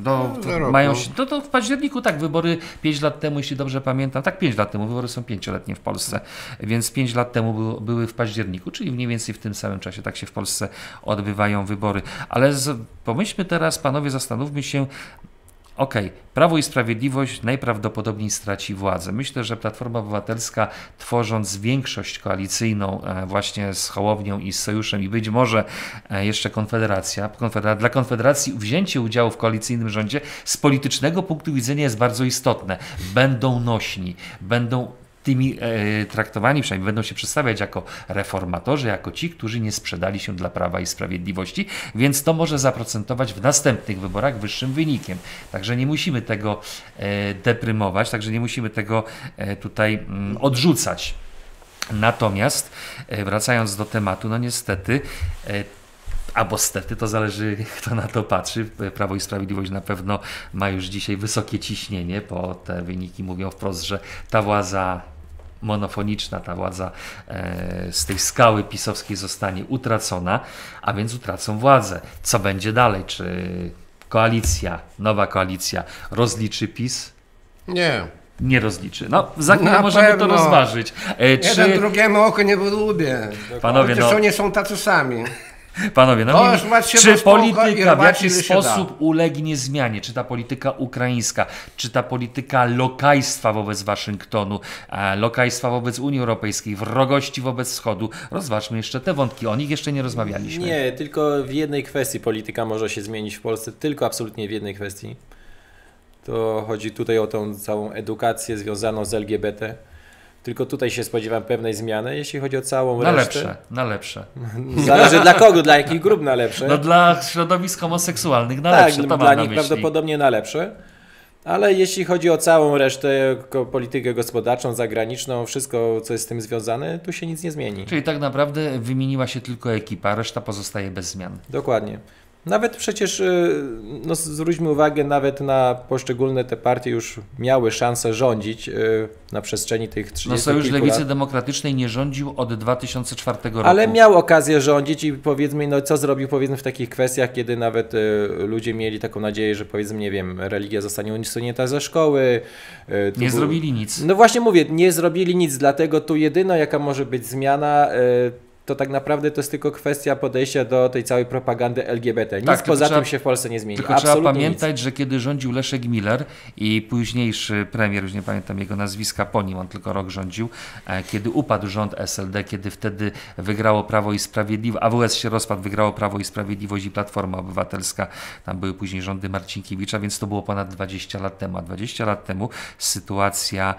To w październiku, tak, wybory 5 lat temu, jeśli dobrze pamiętam, tak 5 lat temu, wybory są 5-letnie w Polsce, więc 5 lat temu były w październiku, czyli mniej więcej w tym samym czasie, tak się w Polsce odbywają wybory. Ale pomyślmy teraz, panowie, zastanówmy się, Prawo i Sprawiedliwość najprawdopodobniej straci władzę. Myślę, że Platforma Obywatelska, tworząc większość koalicyjną właśnie z Hołownią i z Sojuszem i być może jeszcze Konfederacja, dla Konfederacji wzięcie udziału w koalicyjnym rządzie z politycznego punktu widzenia jest bardzo istotne. Będą nośni, będą tymi traktowani, przynajmniej będą się przedstawiać jako reformatorzy, jako ci, którzy nie sprzedali się dla Prawa i Sprawiedliwości, więc to może zaprocentować w następnych wyborach wyższym wynikiem. Także nie musimy tego deprymować, także nie musimy tego tutaj odrzucać. Natomiast wracając do tematu, no niestety albo stety, to zależy, kto na to patrzy. Prawo i Sprawiedliwość na pewno ma już dzisiaj wysokie ciśnienie, bo te wyniki mówią wprost, że ta władza monofoniczna, ta władza z tej skały pisowskiej zostanie utracona, a więc utracą władzę. Co będzie dalej? Czy nowa koalicja rozliczy PiS? Nie rozliczy. Za chwilę możemy to rozważyć. Jeden drugiemu oko nie lubię. Panowie, oni są tacy sami. Panowie, czy polityka w jakiś sposób ulegnie zmianie? Czy ta polityka ukraińska, czy ta polityka lokajstwa wobec Waszyngtonu, lokajstwa wobec Unii Europejskiej, wrogości wobec Wschodu? Rozważmy jeszcze te wątki, o nich jeszcze nie rozmawialiśmy. Nie, tylko w jednej kwestii polityka może się zmienić w Polsce, tylko absolutnie w jednej kwestii. To chodzi tutaj o tą całą edukację związaną z LGBT. Tylko tutaj się spodziewam pewnej zmiany, jeśli chodzi o całą resztę. Na lepsze. Zależy dla kogo, dla jakich grup na lepsze. No dla środowisk homoseksualnych na lepsze. To dla nich prawdopodobnie na lepsze. Ale jeśli chodzi o całą resztę, politykę gospodarczą, zagraniczną, wszystko co jest z tym związane, tu się nic nie zmieni. Czyli tak naprawdę wymieniła się tylko ekipa, reszta pozostaje bez zmian. Dokładnie. Nawet przecież, zwróćmy uwagę, nawet na poszczególne te partie już miały szansę rządzić na przestrzeni tych 30 Sojusz Lewicy Demokratycznej nie rządził od 2004 roku. Ale miał okazję rządzić i powiedzmy, co zrobił w takich kwestiach, kiedy nawet ludzie mieli taką nadzieję, że powiedzmy, nie wiem, religia zostanie usunięta ze szkoły. Nie zrobili nic. No właśnie mówię, nie zrobili nic, dlatego tu jedyna jaka może być zmiana, to tak naprawdę to jest tylko kwestia podejścia do tej całej propagandy LGBT. Nic Tak, poza tym się w Polsce nie zmieni. Tylko absolutnie trzeba pamiętać, nic. że kiedy rządził Leszek Miller i późniejszy premier, już nie pamiętam jego nazwiska po nim, on tylko rok rządził, kiedy upadł rząd SLD, kiedy wtedy wygrało Prawo i Sprawiedliwość, AWS się rozpadł, wygrało Prawo i Sprawiedliwość i Platforma Obywatelska, tam były później rządy Marcinkiewicza, więc to było ponad 20 lat temu, a 20 lat temu sytuacja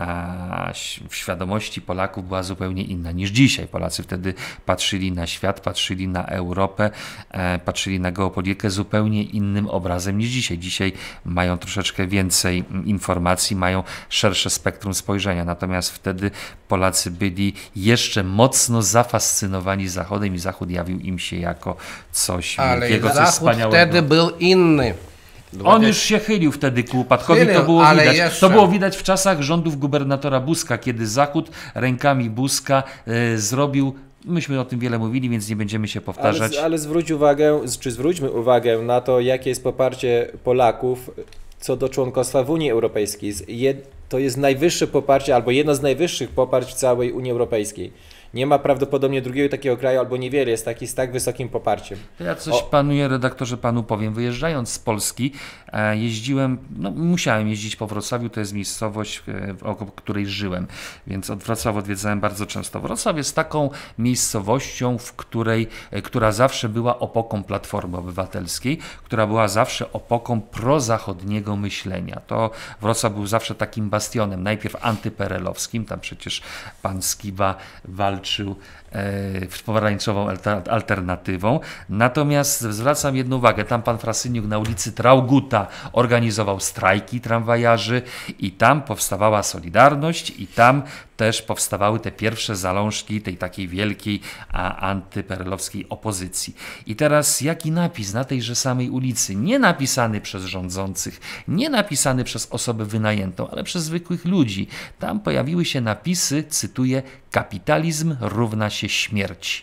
w świadomości Polaków była zupełnie inna niż dzisiaj. Polacy wtedy patrzyli na świat, patrzyli na Europę, patrzyli na geopolitykę zupełnie innym obrazem niż dzisiaj. Dzisiaj mają troszeczkę więcej informacji, mają szersze spektrum spojrzenia, natomiast wtedy Polacy byli jeszcze mocno zafascynowani Zachodem i Zachód jawił im się jako coś wielkiego, coś wspaniałego. Wtedy był inny. On już się chylił wtedy ku upadkowi, to było widać. Jeszcze... To było widać w czasach rządów gubernatora Buzka, kiedy Zachód rękami Buzka zrobił. Myśmy o tym wiele mówili, więc nie będziemy się powtarzać. Ale zwróćmy uwagę na to, jakie jest poparcie Polaków co do członkostwa w Unii Europejskiej. To jest najwyższe poparcie, albo jedno z najwyższych poparć w całej Unii Europejskiej. Nie ma prawdopodobnie drugiego takiego kraju, albo niewiele jest taki z tak wysokim poparciem. Ja coś panie redaktorze panu powiem. Wyjeżdżając z Polski jeździłem, musiałem jeździć po Wrocławiu, to jest miejscowość, wokół której żyłem, więc od Wrocławia odwiedzałem bardzo często. Wrocław jest taką miejscowością, która zawsze była opoką Platformy Obywatelskiej, która była zawsze opoką prozachodniego myślenia. To Wrocław był zawsze takim bastionem, najpierw antyperelowskim, tam przecież pan Skiba walczył z pomarańczową alternatywą. Natomiast zwracam jedną uwagę, tam pan Frasyniuk na ulicy Traugutta organizował strajki tramwajarzy i tam powstawała Solidarność i tam też powstawały te pierwsze zalążki tej takiej wielkiej antyperelowskiej opozycji. I teraz jaki napis na tejże samej ulicy, nie napisany przez rządzących, nie napisany przez osobę wynajętą, ale przez zwykłych ludzi. Tam pojawiły się napisy, cytuję, kapitalizm równa się śmierci.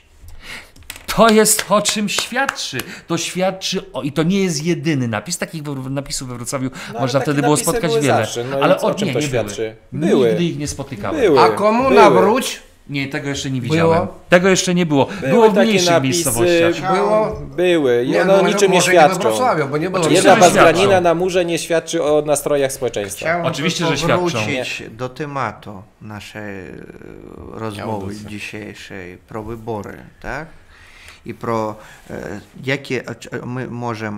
To jest o czym świadczy. To świadczy, i to nie jest jedyny napis. Takich napisów we Wrocławiu można wtedy było spotkać wiele. Zawsze. Ale o czym to świadczy? Nigdy ich nie spotykałem. A komu nawróć? Nie, tego jeszcze nie widziałem. Tego jeszcze nie było. Było w mniejszych miejscowościach. Były. Nie, one o niczym nie świadczą. Wrocławiu, bo nie było. Jedna bazgranina na murze nie świadczy o nastrojach społeczeństwa. Chciałem oczywiście, że świadczą. wrócić do tematu naszej rozmowy dzisiejszej, pro wybory, tak? I pro jakie my możemy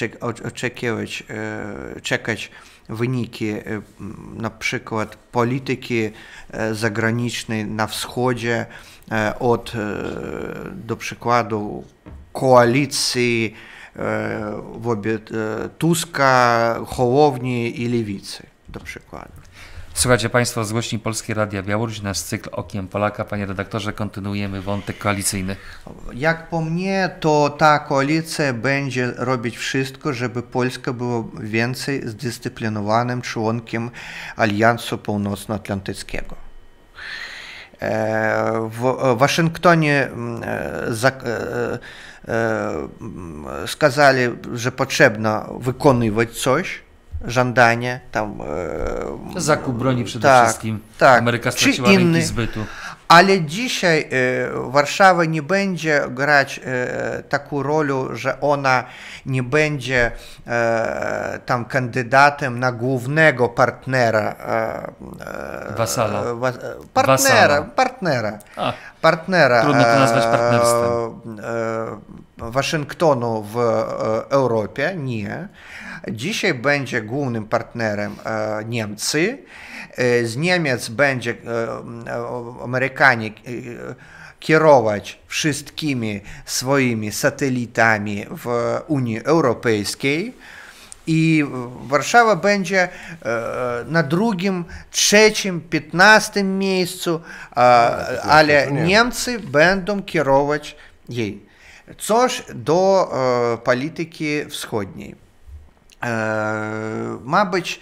czekać wyniki na przykład polityki zagranicznej na wschodzie od do przykładu koalicji wobec Tuska, Hołowni i Lewicy do przykładu. Słuchajcie Państwo, z głośni Polskiej Radia Białoruś, nasz cykl Okiem Polaka. Panie redaktorze, kontynuujemy wątek koalicyjny. Jak po mnie, to ta koalicja będzie robić wszystko, żeby Polska była więcej zdyscyplinowanym członkiem Aliansu Północnoatlantyckiego. W Waszyngtonie сказали, że potrzebno wykonywać coś, żądanie tam... Zakup broni przede wszystkim. Tak. Ameryka straciła rynki zbytu. Ale dzisiaj Warszawa nie będzie grać taką rolę, że ona nie będzie tam kandydatem na głównego partnera. Wasala. Partnera. Trudno to nazwać partnerstwem. Waszyngtonu w Europie. Nie. Dzisiaj będzie głównym partnerem Niemcy. Z Niemiec będzie Amerykanie kierować wszystkimi swoimi satelitami w Unii Europejskiej i Warszawa będzie na drugim, trzecim, 15 miejscu, ale Niemcy będą kierować jej. Coś do polityki wschodniej. Ma być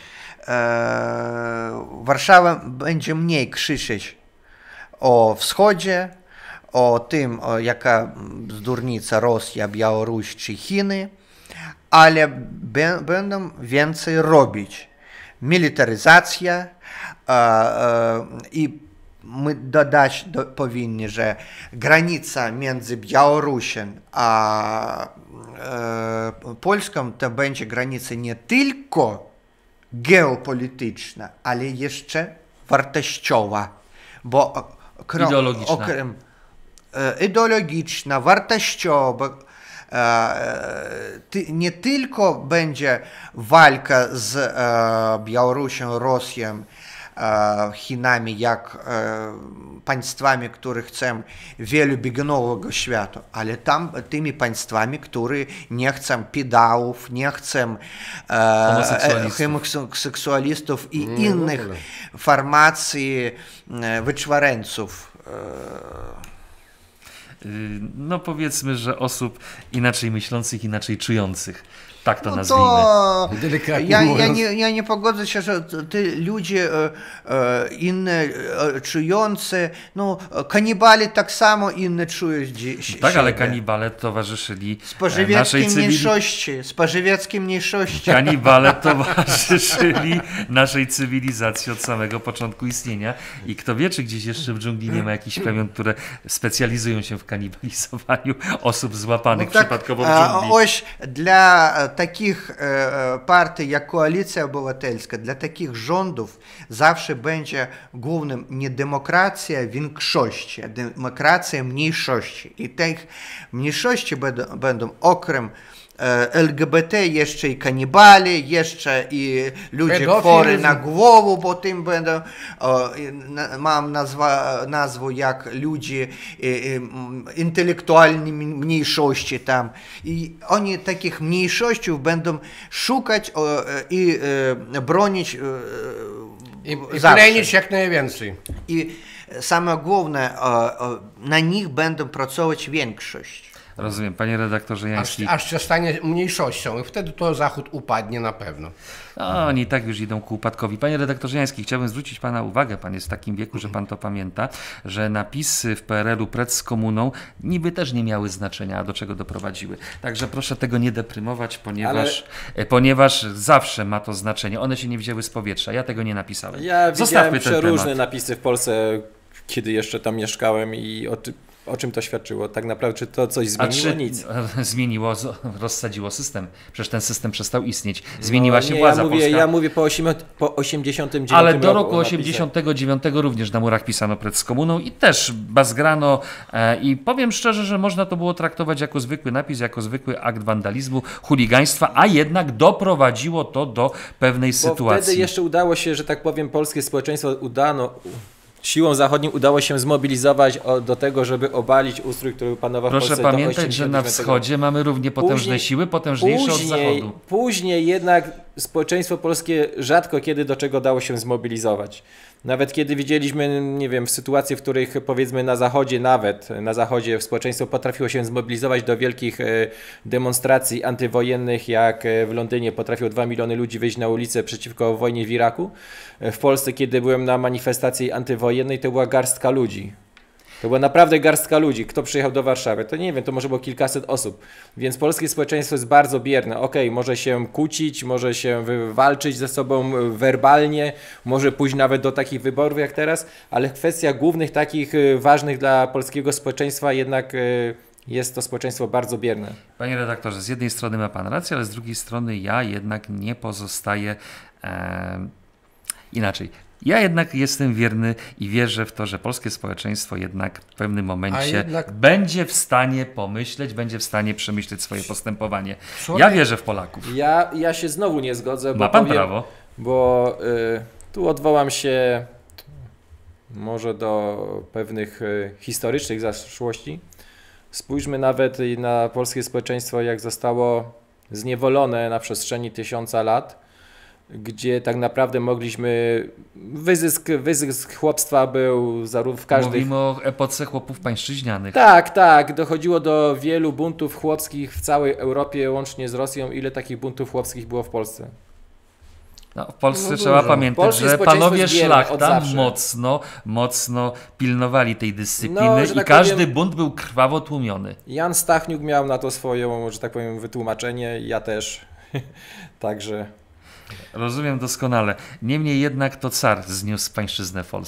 Warszawa będzie mniej krzyczeć o wschodzie, o tym, jaka zdurnica Rosja, Białoruś czy Chiny, ale będą więcej robić. Militaryzacja i my dodać powinni, że granica między Białorusią a Polską to będzie granica nie tylko geopolityczna, ale jeszcze wartościowa, bo ideologiczna, wartościowa, nie tylko będzie walka z Białorusią, Rosją, Chinami, jak państwami, które chcą wielobiegunowego świata, ale tymi państwami, które nie chcą pedałów, nie chcą homoseksualistów i innych formacji wyczwareńców. No powiedzmy, że osób inaczej myślących, inaczej czujących. Tak to nazwijmy. Ja nie pogodzę się, że te ludzie inne czujące, no kanibale tak samo inne czują się. Tak, ale kanibale towarzyszyli spożywieckiej mniejszości. Kanibale towarzyszyli naszej cywilizacji od samego początku istnienia i kto wie, czy gdzieś jeszcze w dżungli nie ma jakichś plemion, które specjalizują się w kanibalizowaniu osób złapanych przypadkowo w dżungli. Dla takich partii jak Koalicja Obywatelska, dla takich rządów zawsze będzie głównym nie demokracja większości, a demokracja mniejszości. I tych mniejszości będą okrem LGBT jeszcze i kanibale, jeszcze i ludzie chorzy na głowę, bo tym będą, mam nazwę jak ludzie intelektualni mniejszości tam. I oni takich mniejszości będą szukać i bronić i plenić jak najwięcej. I same główne, na nich będą pracować większość. Rozumiem, panie redaktorze Jański. Aż się stanie mniejszością i wtedy to Zachód upadnie na pewno. No, oni tak już idą ku upadkowi. Panie redaktorze Jański, chciałbym zwrócić pana uwagę, pan jest w takim wieku, że pan to pamięta, że napisy w PRL-u przed z komuną niby też nie miały znaczenia, a do czego doprowadziły. Także proszę tego nie deprymować, ponieważ zawsze ma to znaczenie. One się nie wzięły z powietrza. Ja tego nie napisałem. Ja widziałem przeróżne napisy w Polsce, kiedy jeszcze tam mieszkałem i o czym to świadczyło? Tak naprawdę, czy to coś zmieniło? Nic. Zmieniło, rozsadziło system. Przecież ten system przestał istnieć. Zmieniła się władza polska. Ja mówię po 89 Ale do roku 89 również na murach pisano przed z komuną i też bazgrano i powiem szczerze, że można to było traktować jako zwykły napis, jako zwykły akt wandalizmu, chuligaństwa, a jednak doprowadziło to do pewnej sytuacji. Wtedy jeszcze udało się, że tak powiem, polskie społeczeństwo siłą zachodnią udało się zmobilizować do tego, żeby obalić ustrój, który panował w Polsce. Proszę pamiętać, że na wschodzie mamy równie potężne siły, potężniejsze od zachodu. Później jednak społeczeństwo polskie rzadko kiedy do czego dało się zmobilizować. Nawet kiedy widzieliśmy, nie wiem, sytuacje, w których powiedzmy na zachodzie społeczeństwo potrafiło się zmobilizować do wielkich demonstracji antywojennych, jak w Londynie potrafiło 2 miliony ludzi wyjść na ulicę przeciwko wojnie w Iraku. W Polsce, kiedy byłem na manifestacji antywojennej, to była garstka ludzi. To była naprawdę garstka ludzi. Kto przyjechał do Warszawy? To nie wiem, to może było kilkaset osób. Więc polskie społeczeństwo jest bardzo bierne. Okej, może się kłócić, może się walczyć ze sobą werbalnie, może pójść nawet do takich wyborów jak teraz, ale kwestia głównych takich ważnych dla polskiego społeczeństwa jednak jest to społeczeństwo bardzo bierne. Panie redaktorze, z jednej strony ma pan rację, ale z drugiej strony ja jednak nie pozostaję inaczej. Ja jednak jestem wierny i wierzę w to, że polskie społeczeństwo jednak w pewnym momencie będzie w stanie pomyśleć, będzie w stanie przemyśleć swoje postępowanie. Ja wierzę w Polaków. Ja się znowu nie zgodzę. Ma pan prawo. Bo tu odwołam się może do pewnych historycznych zaszłości. Spójrzmy nawet na polskie społeczeństwo, jak zostało zniewolone na przestrzeni 1000 lat. Gdzie tak naprawdę mogliśmy, wyzysk chłopstwa był zarówno w każdej... Mówimy o epoce chłopów pańszczyźnianych. Tak, dochodziło do wielu buntów chłopskich w całej Europie, łącznie z Rosją. Ile takich buntów chłopskich było w Polsce? No, w Polsce trzeba pamiętać, że panowie szlachta mocno pilnowali tej dyscypliny i każdy bunt był krwawo tłumiony. Jan Stachniuk miał na to swoją, że tak powiem, wytłumaczenie, ja też, także... Rozumiem doskonale. Niemniej jednak to car zniósł pańszczyznę w Polsce. Tak.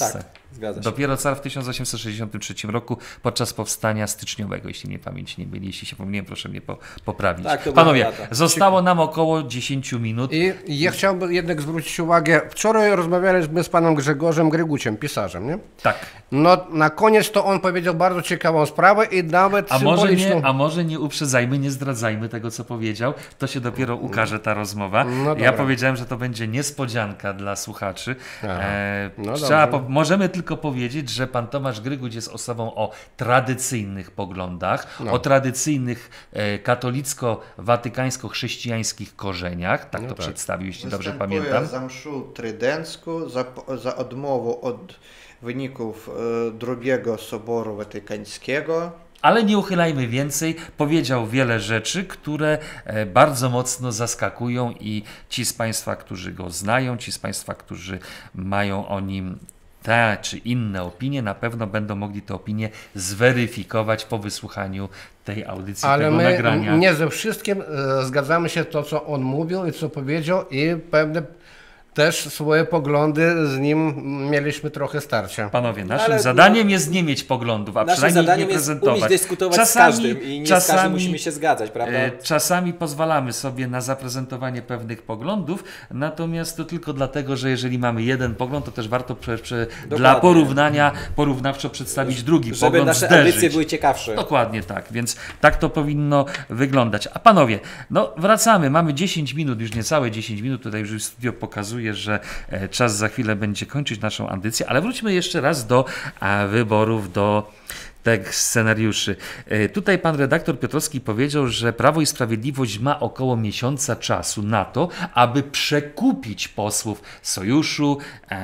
Zgadza się. Dopiero car w 1863 roku podczas powstania styczniowego, jeśli mnie pamięć nie myli, jeśli się pomyliłem, proszę mnie poprawić. Tak, to Panowie, zostało nam około 10 minut. I ja chciałbym jednak zwrócić uwagę, wczoraj rozmawialiśmy z panem Grzegorzem Gryguciem, pisarzem, nie? Tak. No na koniec to on powiedział bardzo ciekawą sprawę i nawet symboliczną. A może nie uprzedzajmy, nie zdradzajmy tego, co powiedział, to się dopiero ukaże ta rozmowa. No ja powiedziałem, że to będzie niespodzianka dla słuchaczy. No możemy tylko powiedzieć, że pan Tomasz Grygudź jest osobą o tradycyjnych poglądach, o tradycyjnych katolicko-watykańsko chrześcijańskich korzeniach, tak to przedstawił, jeśli dobrze pamiętam. Za mszą trydencką, za odmową od wyników drugiego Soboru Watykańskiego. Ale nie uchylajmy więcej, powiedział wiele rzeczy, które bardzo mocno zaskakują i ci z Państwa, którzy go znają, ci z Państwa, którzy mają o nim te czy inne opinie, na pewno będą mogli te opinie zweryfikować po wysłuchaniu tej audycji, ale tego nagrania. Ale my nie ze wszystkim zgadzamy się to, co on mówił i co powiedział i pewne też swoje poglądy z nim mieliśmy trochę starcia. Panowie, naszym zadaniem jest nie mieć poglądów, a przynajmniej nie prezentować. Umieć dyskutować z każdym i nie z każdym musimy się zgadzać, prawda? Czasami pozwalamy sobie na zaprezentowanie pewnych poglądów, natomiast to tylko dlatego, że jeżeli mamy jeden pogląd, to też warto dla porównania porównawczo przedstawić drugi żeby pogląd, nasze zderzyć. audycje były ciekawsze. Dokładnie tak, więc tak to powinno wyglądać. A panowie, no wracamy, mamy 10 minut, już niecałe 10 minut, tutaj już studio pokazuje, że czas za chwilę będzie kończyć naszą audycję, ale wróćmy jeszcze raz do wyborów, do tych scenariuszy. Tutaj pan redaktor Piotrowski powiedział, że Prawo i Sprawiedliwość ma około miesiąca czasu na to, aby przekupić posłów Sojuszu,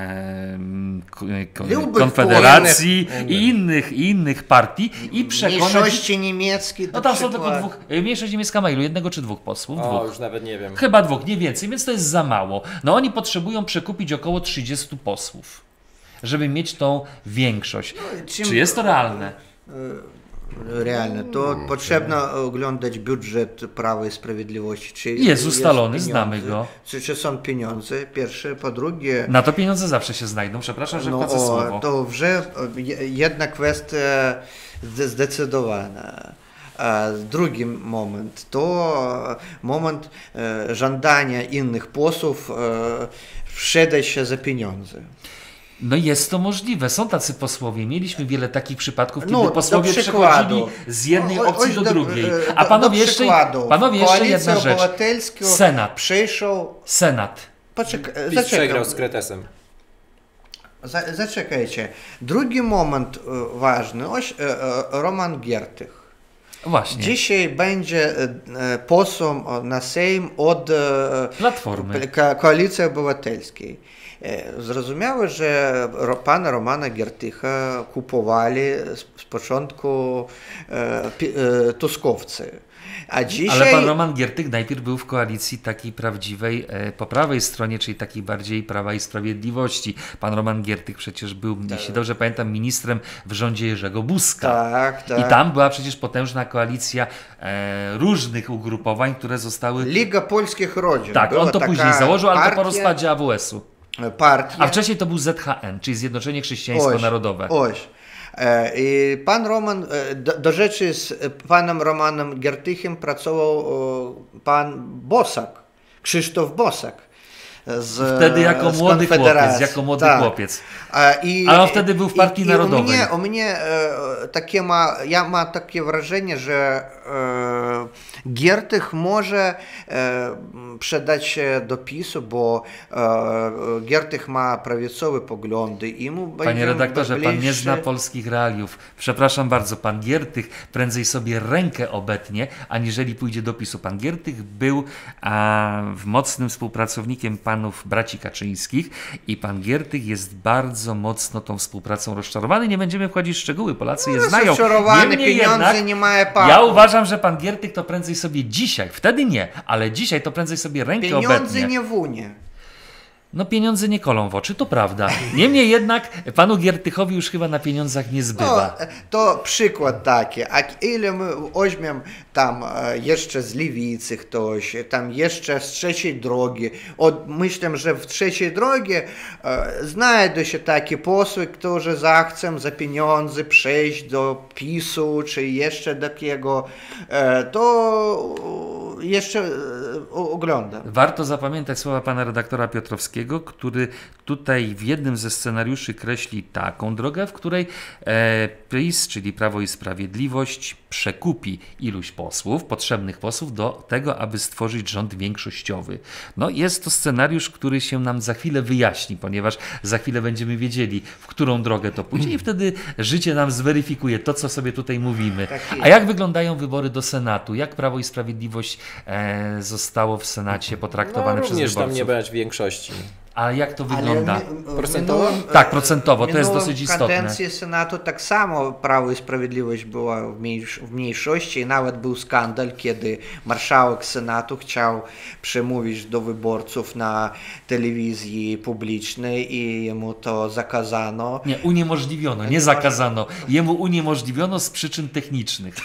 Konfederacji i innych partii i przekonać... Mniejszości niemieckiej. No tam są tylko dwóch. Mniejszość niemiecka ma ilu? Jednego czy dwóch posłów? Dwóch. Już nawet nie wiem. Chyba dwóch, nie więcej, więc to jest za mało. No oni potrzebują przekupić około 30 posłów, żeby mieć tą większość. Czy jest to realne? Realne. To potrzebno oglądać budżet Prawa i Sprawiedliwości. Czy jest ustalony, znamy go. Czy są pieniądze, pierwsze. Po drugie... Na to pieniądze zawsze się znajdą. Przepraszam, że wchodzę słowo. To jedna kwestia zdecydowana. A drugi moment to moment żądania innych posłów sprzedać się za pieniądze. No jest to możliwe. Są tacy posłowie. Mieliśmy wiele takich przypadków, kiedy posłowie przechodzili z jednej opcji do drugiej. A panowie jeszcze jedna rzecz. Senat. Senat. PiS przegrał z Kretesem. Zaczekajcie. Drugi moment ważny. Roman Giertych. Właśnie. Dzisiaj będzie poseł na Sejm od Platformy. Koalicji Obywatelskiej. Zrozumiałe, że pana Romana Giertycha kupowali z początku tuskowcy. A dzisiaj... Ale pan Roman Giertych najpierw był w koalicji takiej prawdziwej, po prawej stronie, czyli takiej bardziej Prawa i Sprawiedliwości. Pan Roman Giertych przecież był, jeśli dobrze pamiętam, ministrem w rządzie Jerzego Buzka. Tak. I tam była przecież potężna koalicja różnych ugrupowań, które zostały... Liga Polskich Rodzin. Tak, on to później założył, ale to po rozpadzie AWS-u. A wcześniej to był ZHN, czyli Zjednoczenie Chrześcijańsko-Narodowe. I pan Roman, do rzeczy z panem Romanem Giertychem pracował pan Bosak, Krzysztof Bosak. Wtedy jako młody chłopiec. Ale on wtedy był w Partii Narodowej. U mnie ja mam takie wrażenie, że Giertych może przydać się do PiS-u, bo Giertych ma prawicowe poglądy i mu będzie... Panie redaktorze, pan nie zna polskich realiów. Przepraszam bardzo, pan Giertych prędzej sobie rękę obetnie, aniżeli pójdzie do PiS-u. Pan Giertych był mocnym współpracownikiem panów braci Kaczyńskich i pan Giertych jest bardzo mocno tą współpracą rozczarowany. Nie będziemy wchodzić w szczegóły, Polacy je znają. Rozczarowany, pieniądze nie ma pan. Ja uważam, że pan Giertych to prędzej sobie dzisiaj, wtedy nie, ale dzisiaj to prędzej sobie rękę obetnie. Pieniądze nie w Unii. No pieniądze nie kolą w oczy, to prawda. Niemniej jednak panu Giertychowi już chyba na pieniądzach nie zbywa. No, to przykład taki, a ile my weźmiemy tam jeszcze z Lewicy ktoś, tam jeszcze z Trzeciej Drogi. Myślę, że w Trzeciej Drogi znajdą się takie posły, którzy zechcą za pieniądze przejść do PiS-u, czy jeszcze takiego, to jeszcze oglądam. Warto zapamiętać słowa pana redaktora Piotrowskiego, który tutaj w jednym ze scenariuszy kreśli taką drogę, w której PiS, czyli Prawo i Sprawiedliwość, przekupi iluś posłów, potrzebnych posłów do tego, aby stworzyć rząd większościowy. No jest to scenariusz, który się nam za chwilę wyjaśni, ponieważ za chwilę będziemy wiedzieli, w którą drogę to pójdzie i wtedy życie nam zweryfikuje to, co sobie tutaj mówimy. A jak wyglądają wybory do Senatu? Jak Prawo i Sprawiedliwość zostało w Senacie potraktowane przez wyborców? Również tam nie brać większości. A jak to wygląda? Procentowo? Tak, procentowo, to jest dosyć istotne. W kadencji Senatu tak samo Prawo i Sprawiedliwość była w mniejszości i nawet był skandal, kiedy marszałek Senatu chciał przemówić do wyborców na telewizji publicznej i jemu to zakazano. Nie, uniemożliwiono, nie zakazano. Jemu uniemożliwiono z przyczyn technicznych.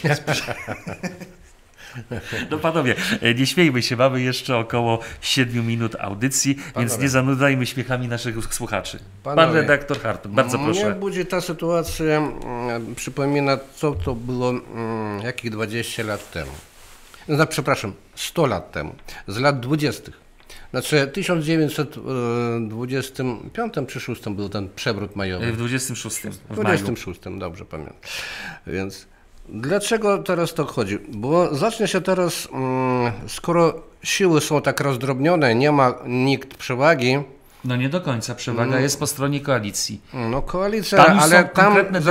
No panowie, nie śmiejmy się, mamy jeszcze około 7 minut audycji, więc nie zanudzajmy śmiechami naszych słuchaczy. Pan redaktor Hartung, bardzo proszę. Mnie budzi ta sytuacja, przypomina co to było jakieś 20 lat temu. No, przepraszam, 100 lat temu, z lat 20. Znaczy w 1925 czy 6 był ten przewrót majowy. W 26. W 26, dobrze pamiętam. Więc dlaczego teraz to chodzi? Bo zacznie się teraz, skoro siły są tak rozdrobnione, nie ma nikt przewagi. No nie do końca, przewaga jest po stronie koalicji. No koalicja, tam ale tam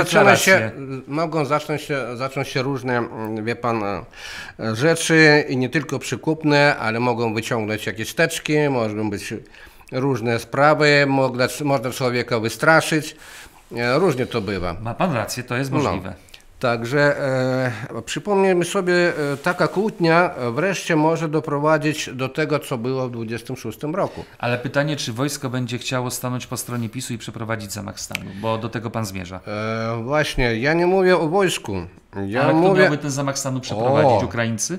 zacząć się różne, wie pan, rzeczy i nie tylko przykupne, ale mogą wyciągnąć jakieś teczki, mogą być różne sprawy, można człowieka wystraszyć, różnie to bywa. Ma pan rację, to jest możliwe. No. Także przypomnijmy sobie, taka kłótnia wreszcie może doprowadzić do tego, co było w 26 roku. Ale pytanie, czy wojsko będzie chciało stanąć po stronie PiS-u i przeprowadzić zamach stanu, bo do tego pan zmierza. Właśnie, ja nie mówię o wojsku. Ale kto miałby ten zamach stanu przeprowadzić? Ukraińcy?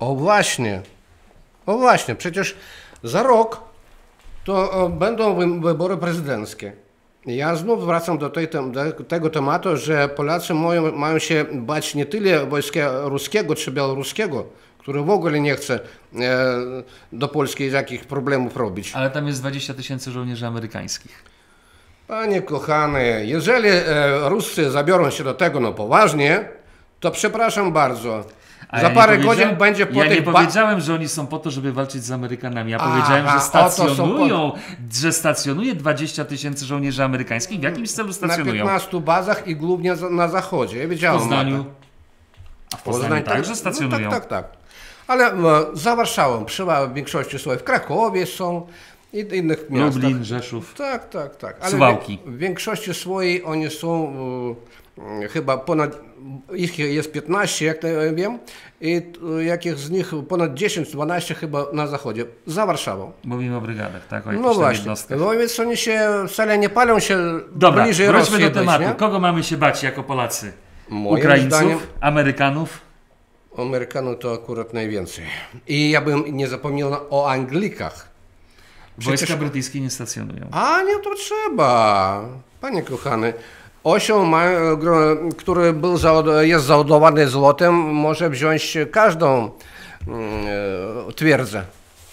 Właśnie, przecież za rok to będą wybory prezydenckie. Ja znów wracam do tego tematu, że Polacy mają się bać nie tyle wojska ruskiego czy białoruskiego, który w ogóle nie chce do Polski jakich problemów robić. Ale tam jest 20 000 żołnierzy amerykańskich. Panie kochany, jeżeli Ruscy zabiorą się do tego poważnie, to przepraszam bardzo. Za parę godzin będzie po tych... Ja nie powiedziałem, że oni są po to, żeby walczyć z Amerykanami. Ja powiedziałem, że stacjonuje 20 000 żołnierzy amerykańskich. W jakimś celu stacjonują? Na 15 bazach i głównie na zachodzie. Ja wiedziałem, w Poznaniu. A w Poznaniu także stacjonują. No, tak. Ale za Warszawą, w większości swoich w Krakowie są i innych miastach. Lublin, Rzeszów. Tak. Ale Suwałki. W większości swojej oni są chyba ponad, ich jest 15, jak wiem, i jakich z nich ponad 10-12 chyba na zachodzie, za Warszawą. Mówimy o brygadach, tak? O no właśnie, jednostkach. No więc oni się wcale nie palą się Dobra, bliżej wróćmy Rosji. Do tematu. Kogo mamy się bać jako Polacy? Moim Ukraińców? zdaniem, Amerykanów? Amerykanów to akurat najwięcej. I ja bym nie zapomniał o Anglikach. Wojska brytyjskie nie stacjonują. A nie, to trzeba. Panie kochany, osioł, który jest załadowany złotem, może wziąć każdą twierdzę.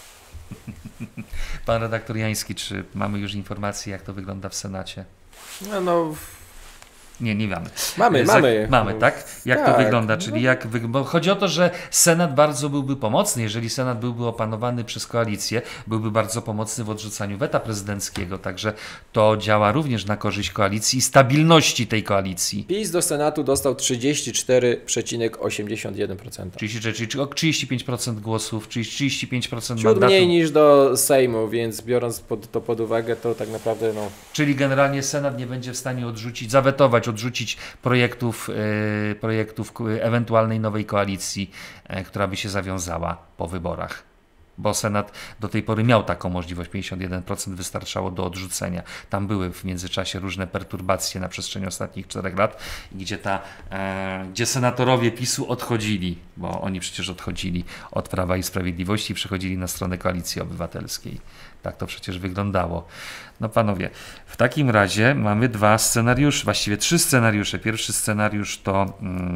Pan redaktor Jański, czy mamy już informacje, jak to wygląda w Senacie? Nie mamy. Mamy, tak? Jak to wygląda? Czyli bo chodzi o to, że Senat bardzo byłby pomocny, jeżeli Senat byłby opanowany przez koalicję, byłby bardzo pomocny w odrzucaniu weta prezydenckiego, także to działa również na korzyść koalicji i stabilności tej koalicji. PiS do Senatu dostał 34,81%. Czyli o 35% głosów, czyli 35% mandatów. Ciut mniej niż do Sejmu, więc biorąc to pod uwagę, to tak naprawdę Czyli generalnie Senat nie będzie w stanie zawetować, odrzucić projektów ewentualnej nowej koalicji, która by się zawiązała po wyborach. bo Senat do tej pory miał taką możliwość, 51% wystarczało do odrzucenia. Tam były w międzyczasie różne perturbacje na przestrzeni ostatnich 4 lat, gdzie senatorowie PiS-u odchodzili, bo oni przecież odchodzili od Prawa i Sprawiedliwości i przechodzili na stronę Koalicji Obywatelskiej. Tak to przecież wyglądało. No panowie, w takim razie mamy 2 scenariusze, właściwie 3 scenariusze. Pierwszy scenariusz to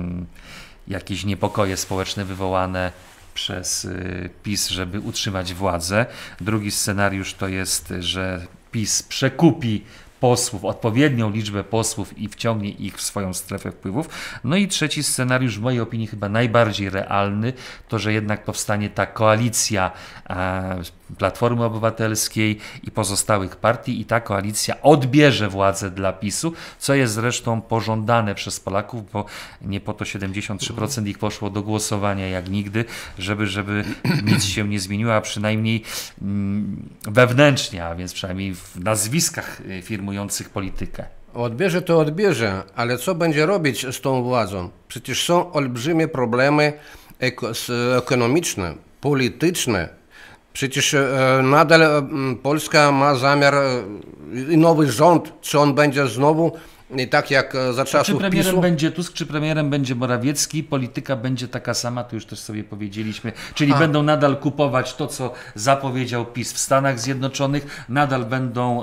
jakieś niepokoje społeczne wywołane przez PiS, żeby utrzymać władzę. Drugi scenariusz to jest, że PiS przekupi posłów, odpowiednią liczbę posłów i wciągnie ich w swoją strefę wpływów. No i trzeci scenariusz, w mojej opinii chyba najbardziej realny, to że jednak powstanie ta koalicja Platformy Obywatelskiej i pozostałych partii i ta koalicja odbierze władzę dla PiS-u, co jest zresztą pożądane przez Polaków, bo nie po to 73% ich poszło do głosowania jak nigdy, żeby nic się nie zmieniło, a przynajmniej wewnętrznie, a więc przynajmniej w nazwiskach firmujących politykę. Odbierze to odbierze, ale co będzie robić z tą władzą? Przecież są olbrzymie problemy ekonomiczne, polityczne. Przecież nadal Polska ma zamiar i nowy rząd, czy on będzie znowu tak jak za czasów Czy premierem PiS-u? będzie Tusk, czy premierem będzie Morawiecki, polityka będzie taka sama, to już też sobie powiedzieliśmy, czyli będą nadal kupować to, co zapowiedział PiS w Stanach Zjednoczonych, nadal będą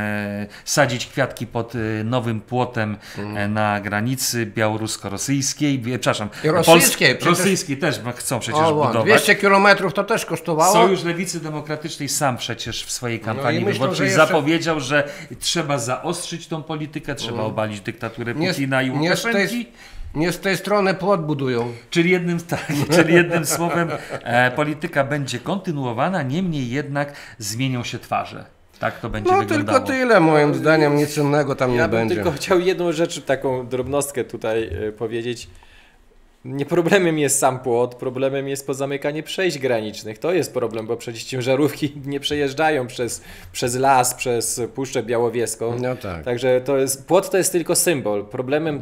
sadzić kwiatki pod nowym płotem na granicy białorusko-rosyjskiej, przepraszam, rosyjskiej, rosyjskiej też chcą przecież budować. 200 kilometrów to też kosztowało. Sojusz Lewicy Demokratycznej sam przecież w swojej kampanii myślę, wyborczej że jeszcze... zapowiedział, że trzeba zaostrzyć tą politykę, trzeba obalić dyktaturę Putina i Łukaszenki. Nie z tej strony płot budują. Czyli jednym słowem polityka będzie kontynuowana, niemniej jednak zmienią się twarze. Tak to będzie wyglądało. Tylko tyle, moim zdaniem, nic innego tam nie będzie. Ja bym tylko chciał jedną rzecz, taką drobnostkę tutaj powiedzieć. Nie problemem jest sam płot, problemem jest pozamykanie przejść granicznych. To jest problem, bo przecież ciężarówki nie przejeżdżają przez las, przez Puszczę Białowieską. No tak. Także płot to jest tylko symbol. Problemem,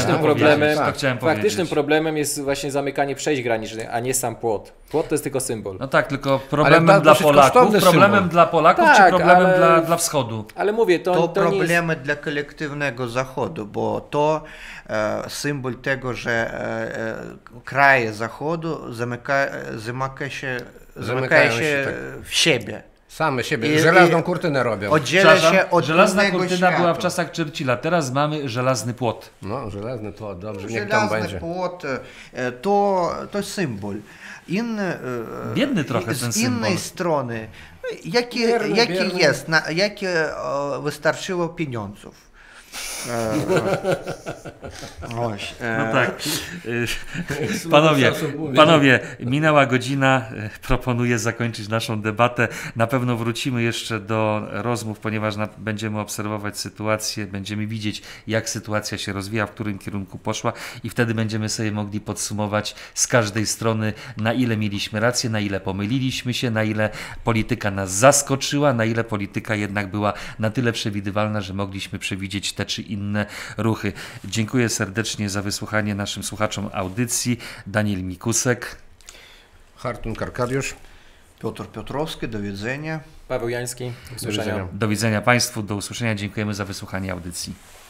faktycznym problemem jest właśnie zamykanie przejść granicznych, a nie sam płot. Płot to jest tylko symbol. No tak, tylko problemem dla Polaków, czy problemem dla Wschodu? Ale mówię, to problemy dla kolektywnego Zachodu, bo to symbol tego, że kraje Zachodu zamykają się w siebie. Same siebie. Żelazną kurtynę robią. Oddziela się od żelazna kurtyna świata. była w czasach Churchilla, teraz mamy żelazny płot. No, żelazny płot, dobrze, niech tam będzie. Żelazny płot to symbol. Biedny trochę ten symbol. Z innej strony, jakie wystarczyło pieniądzów. No tak. Panowie, minęła godzina, proponuję zakończyć naszą debatę. Na pewno wrócimy jeszcze do rozmów, ponieważ będziemy obserwować sytuację, będziemy widzieć, jak sytuacja się rozwija, w którym kierunku poszła i wtedy będziemy sobie mogli podsumować z każdej strony, na ile mieliśmy rację, na ile pomyliliśmy się, na ile polityka nas zaskoczyła, na ile polityka jednak była na tyle przewidywalna, że mogliśmy przewidzieć te czy inne ruchy. Dziękuję serdecznie za wysłuchanie naszym słuchaczom audycji. Daniel Mikusek, Hartun Karkadiusz, Piotr Piotrowski, do widzenia. Paweł Jański, do usłyszenia. Do widzenia Państwu, do usłyszenia. Dziękujemy za wysłuchanie audycji.